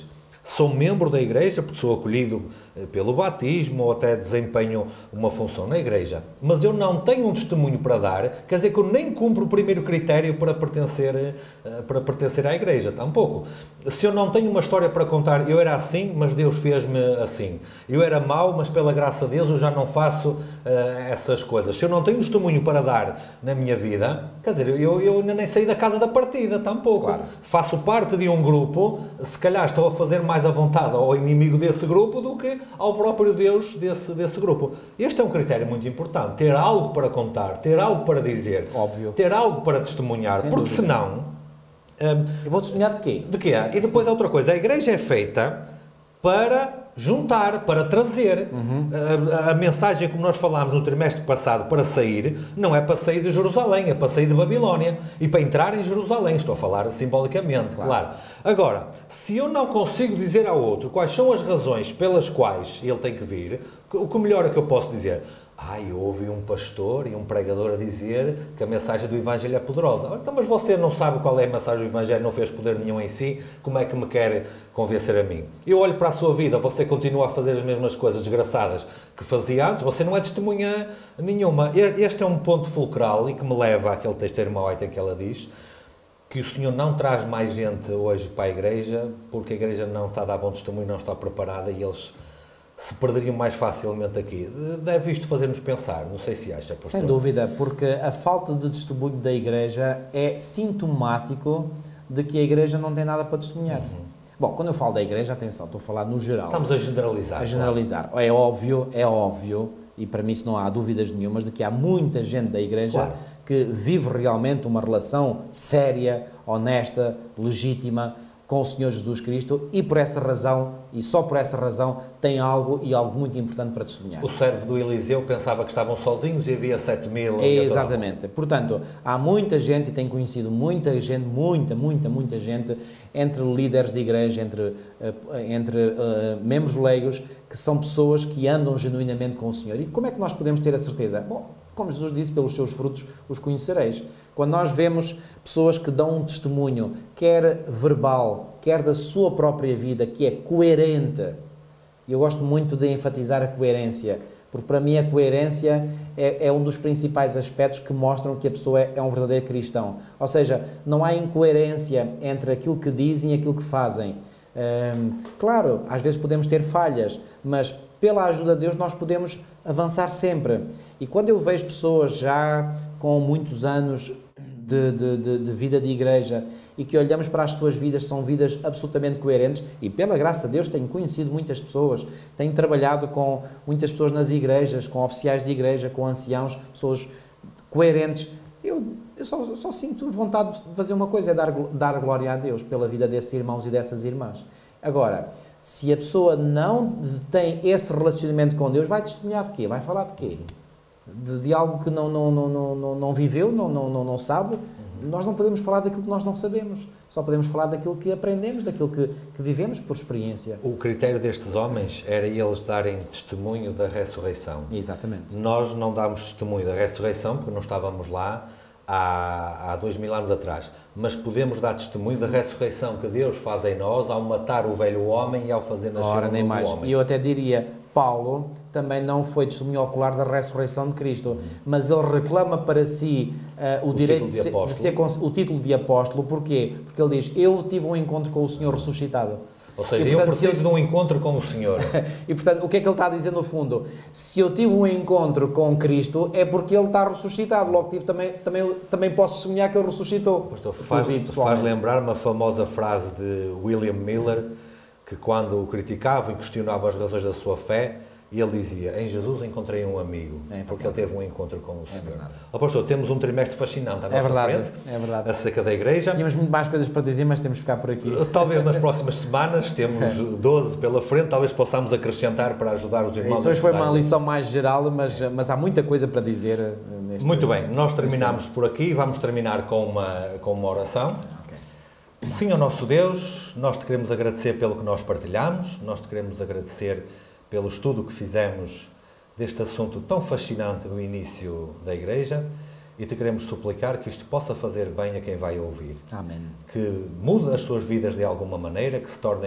A: Sou membro da igreja, porque sou acolhido pelo batismo ou até desempenho uma função na igreja. Mas eu não tenho um testemunho para dar, quer dizer que eu nem cumpro o primeiro critério para pertencer, para pertencer à igreja, tampouco. Se eu não tenho uma história para contar, eu era assim, mas Deus fez-me assim. Eu era mau, mas pela graça de Deus eu já não faço uh, essas coisas. Se eu não tenho um testemunho para dar na minha vida, quer dizer, eu, eu ainda nem saí da casa da partida, tampouco. Claro. Faço parte de um grupo, se calhar estou a fazer mais à vontade ao inimigo desse grupo do que ao próprio Deus desse, desse grupo. Este é um critério muito importante, ter algo para contar, ter algo para dizer,
B: óbvio,
A: ter algo para testemunhar,
B: sem
A: porque
B: dúvida.
A: senão...
B: Um, eu vou testemunhar de quê?
A: De quê? E depois outra coisa, a igreja é feita para juntar, para trazer. Uhum. A, a mensagem, como nós falámos no trimestre passado, para sair, não é para sair de Jerusalém, é para sair de Babilónia e para entrar em Jerusalém. Estou a falar simbolicamente, claro. claro. Agora, se eu não consigo dizer ao outro quais são as razões pelas quais ele tem que vir, o que melhor é que eu posso dizer? Ah, eu ouvi um pastor e um pregador a dizer que a mensagem do Evangelho é poderosa. Então, mas você não sabe qual é a mensagem do Evangelho, não fez poder nenhum em si, como é que me quer convencer a mim? Eu olho para a sua vida, você continua a fazer as mesmas coisas desgraçadas que fazia antes, você não é testemunha nenhuma. Este é um ponto fulcral e que me leva àquele texto da irmã White em que ela diz que o Senhor não traz mais gente hoje para a igreja porque a igreja não está a dar bom testemunho, não está preparada e eles se perderiam mais facilmente aqui. Deve isto fazer-nos pensar, não sei se acha, pastor.
B: Sem dúvida, porque a falta de testemunho da igreja é sintomático de que a igreja não tem nada para testemunhar. Uhum. Bom, quando eu falo da igreja, atenção, estou a falar no geral.
A: Estamos a generalizar.
B: A generalizar. Claro. É óbvio, é óbvio, e para mim isso não há dúvidas nenhumas, de que há muita gente da igreja claro. que vive realmente uma relação séria, honesta, legítima, com o Senhor Jesus Cristo e por essa razão, e só por essa razão, tem algo e algo muito importante para testemunhar.
A: O servo do Eliseu pensava que estavam sozinhos e havia sete mil.
B: É, exatamente. Portanto, há muita gente, e tenho conhecido muita gente, muita, muita, muita gente, entre líderes de igreja, entre, entre uh, membros leigos, que são pessoas que andam genuinamente com o Senhor. E como é que nós podemos ter a certeza? Bom, como Jesus disse, pelos seus frutos os conhecereis. Quando nós vemos pessoas que dão um testemunho, quer verbal, quer da sua própria vida, que é coerente, e eu gosto muito de enfatizar a coerência, porque para mim a coerência é, é um dos principais aspectos que mostram que a pessoa é, é um verdadeiro cristão. Ou seja, não há incoerência entre aquilo que dizem e aquilo que fazem. Hum, claro, às vezes podemos ter falhas, mas pela ajuda de Deus nós podemos avançar sempre. E quando eu vejo pessoas já com muitos anos de, de, de, de vida de igreja e que olhamos para as suas vidas, são vidas absolutamente coerentes, e pela graça de Deus tenho conhecido muitas pessoas, tenho trabalhado com muitas pessoas nas igrejas, com oficiais de igreja, com anciãos, pessoas coerentes. Eu, eu só, só sinto vontade de fazer uma coisa, é dar, dar glória a Deus pela vida desses irmãos e dessas irmãs. Agora, se a pessoa não tem esse relacionamento com Deus, vai testemunhar de quê? Vai falar de quê? De, de algo que não, não, não, não, não viveu, não, não, não, não sabe? Uhum. Nós não podemos falar daquilo que nós não sabemos. Só podemos falar daquilo que aprendemos, daquilo que, que vivemos por experiência.
A: O critério destes homens era eles darem testemunho da ressurreição.
B: Exatamente.
A: Nós não damos testemunho da ressurreição porque não estávamos lá há, há dois mil anos atrás, mas podemos dar testemunho da ressurreição que Deus faz em nós ao matar o velho homem e ao fazer nascer
B: Ora,
A: um
B: nem
A: novo
B: mais.
A: homem.
B: E eu até diria, Paulo também não foi testemunho ocular da ressurreição de Cristo, uhum. mas ele reclama para si uh, o, o direito de, de, ser, de ser o título de apóstolo. Porquê? Porque ele diz, eu tive um encontro com o Senhor ressuscitado.
A: Ou seja,
B: e, portanto,
A: eu preciso
B: eu...
A: de um encontro com o Senhor.
B: E, portanto, o que é que ele está a dizer no fundo? Se eu tive um encontro com Cristo, é porque ele está ressuscitado. Logo, tive, também, também, também posso testemunhar que ele ressuscitou.
A: Pastor, faz, faz lembrar uma famosa frase de William Miller, que quando o criticavam e questionavam as razões da sua fé, ele dizia, em Jesus encontrei um amigo, é porque ele teve um encontro com o Senhor. É oh, pastor, temos um trimestre fascinante à nossa
B: é verdade,
A: frente,
B: é verdade.
A: acerca da igreja.
B: Tínhamos muito mais coisas para dizer, mas temos de ficar por aqui.
A: Talvez nas próximas semanas, temos doze pela frente, talvez possamos acrescentar para ajudar os irmãos.
B: Isso hoje foi uma lição mais geral, mas, mas há muita coisa para dizer. Neste,
A: muito bem, nós terminamos por aqui e vamos terminar com uma, com uma oração. Okay. Senhor nosso Deus, nós te queremos agradecer pelo que nós partilhamos, nós te queremos agradecer pelo estudo que fizemos deste assunto tão fascinante do início da Igreja e te queremos suplicar que isto possa fazer bem a quem vai ouvir.
B: Amém.
A: Que mude as suas vidas de alguma maneira, que se tornem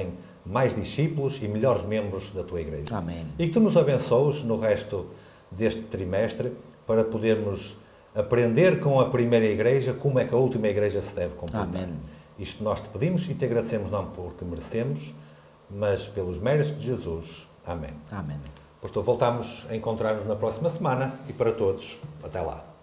A: mais discípulos e melhores membros da tua igreja.
B: Amém.
A: E que tu nos abençoes no resto deste trimestre para podermos aprender com a primeira igreja como é que a última igreja se deve comportar.
B: Amém.
A: Isto nós te pedimos e te agradecemos não porque merecemos, mas pelos méritos de Jesus. Amém.
B: Amém.
A: Pastor, voltamos a encontrar-nos na próxima semana e para todos, até lá.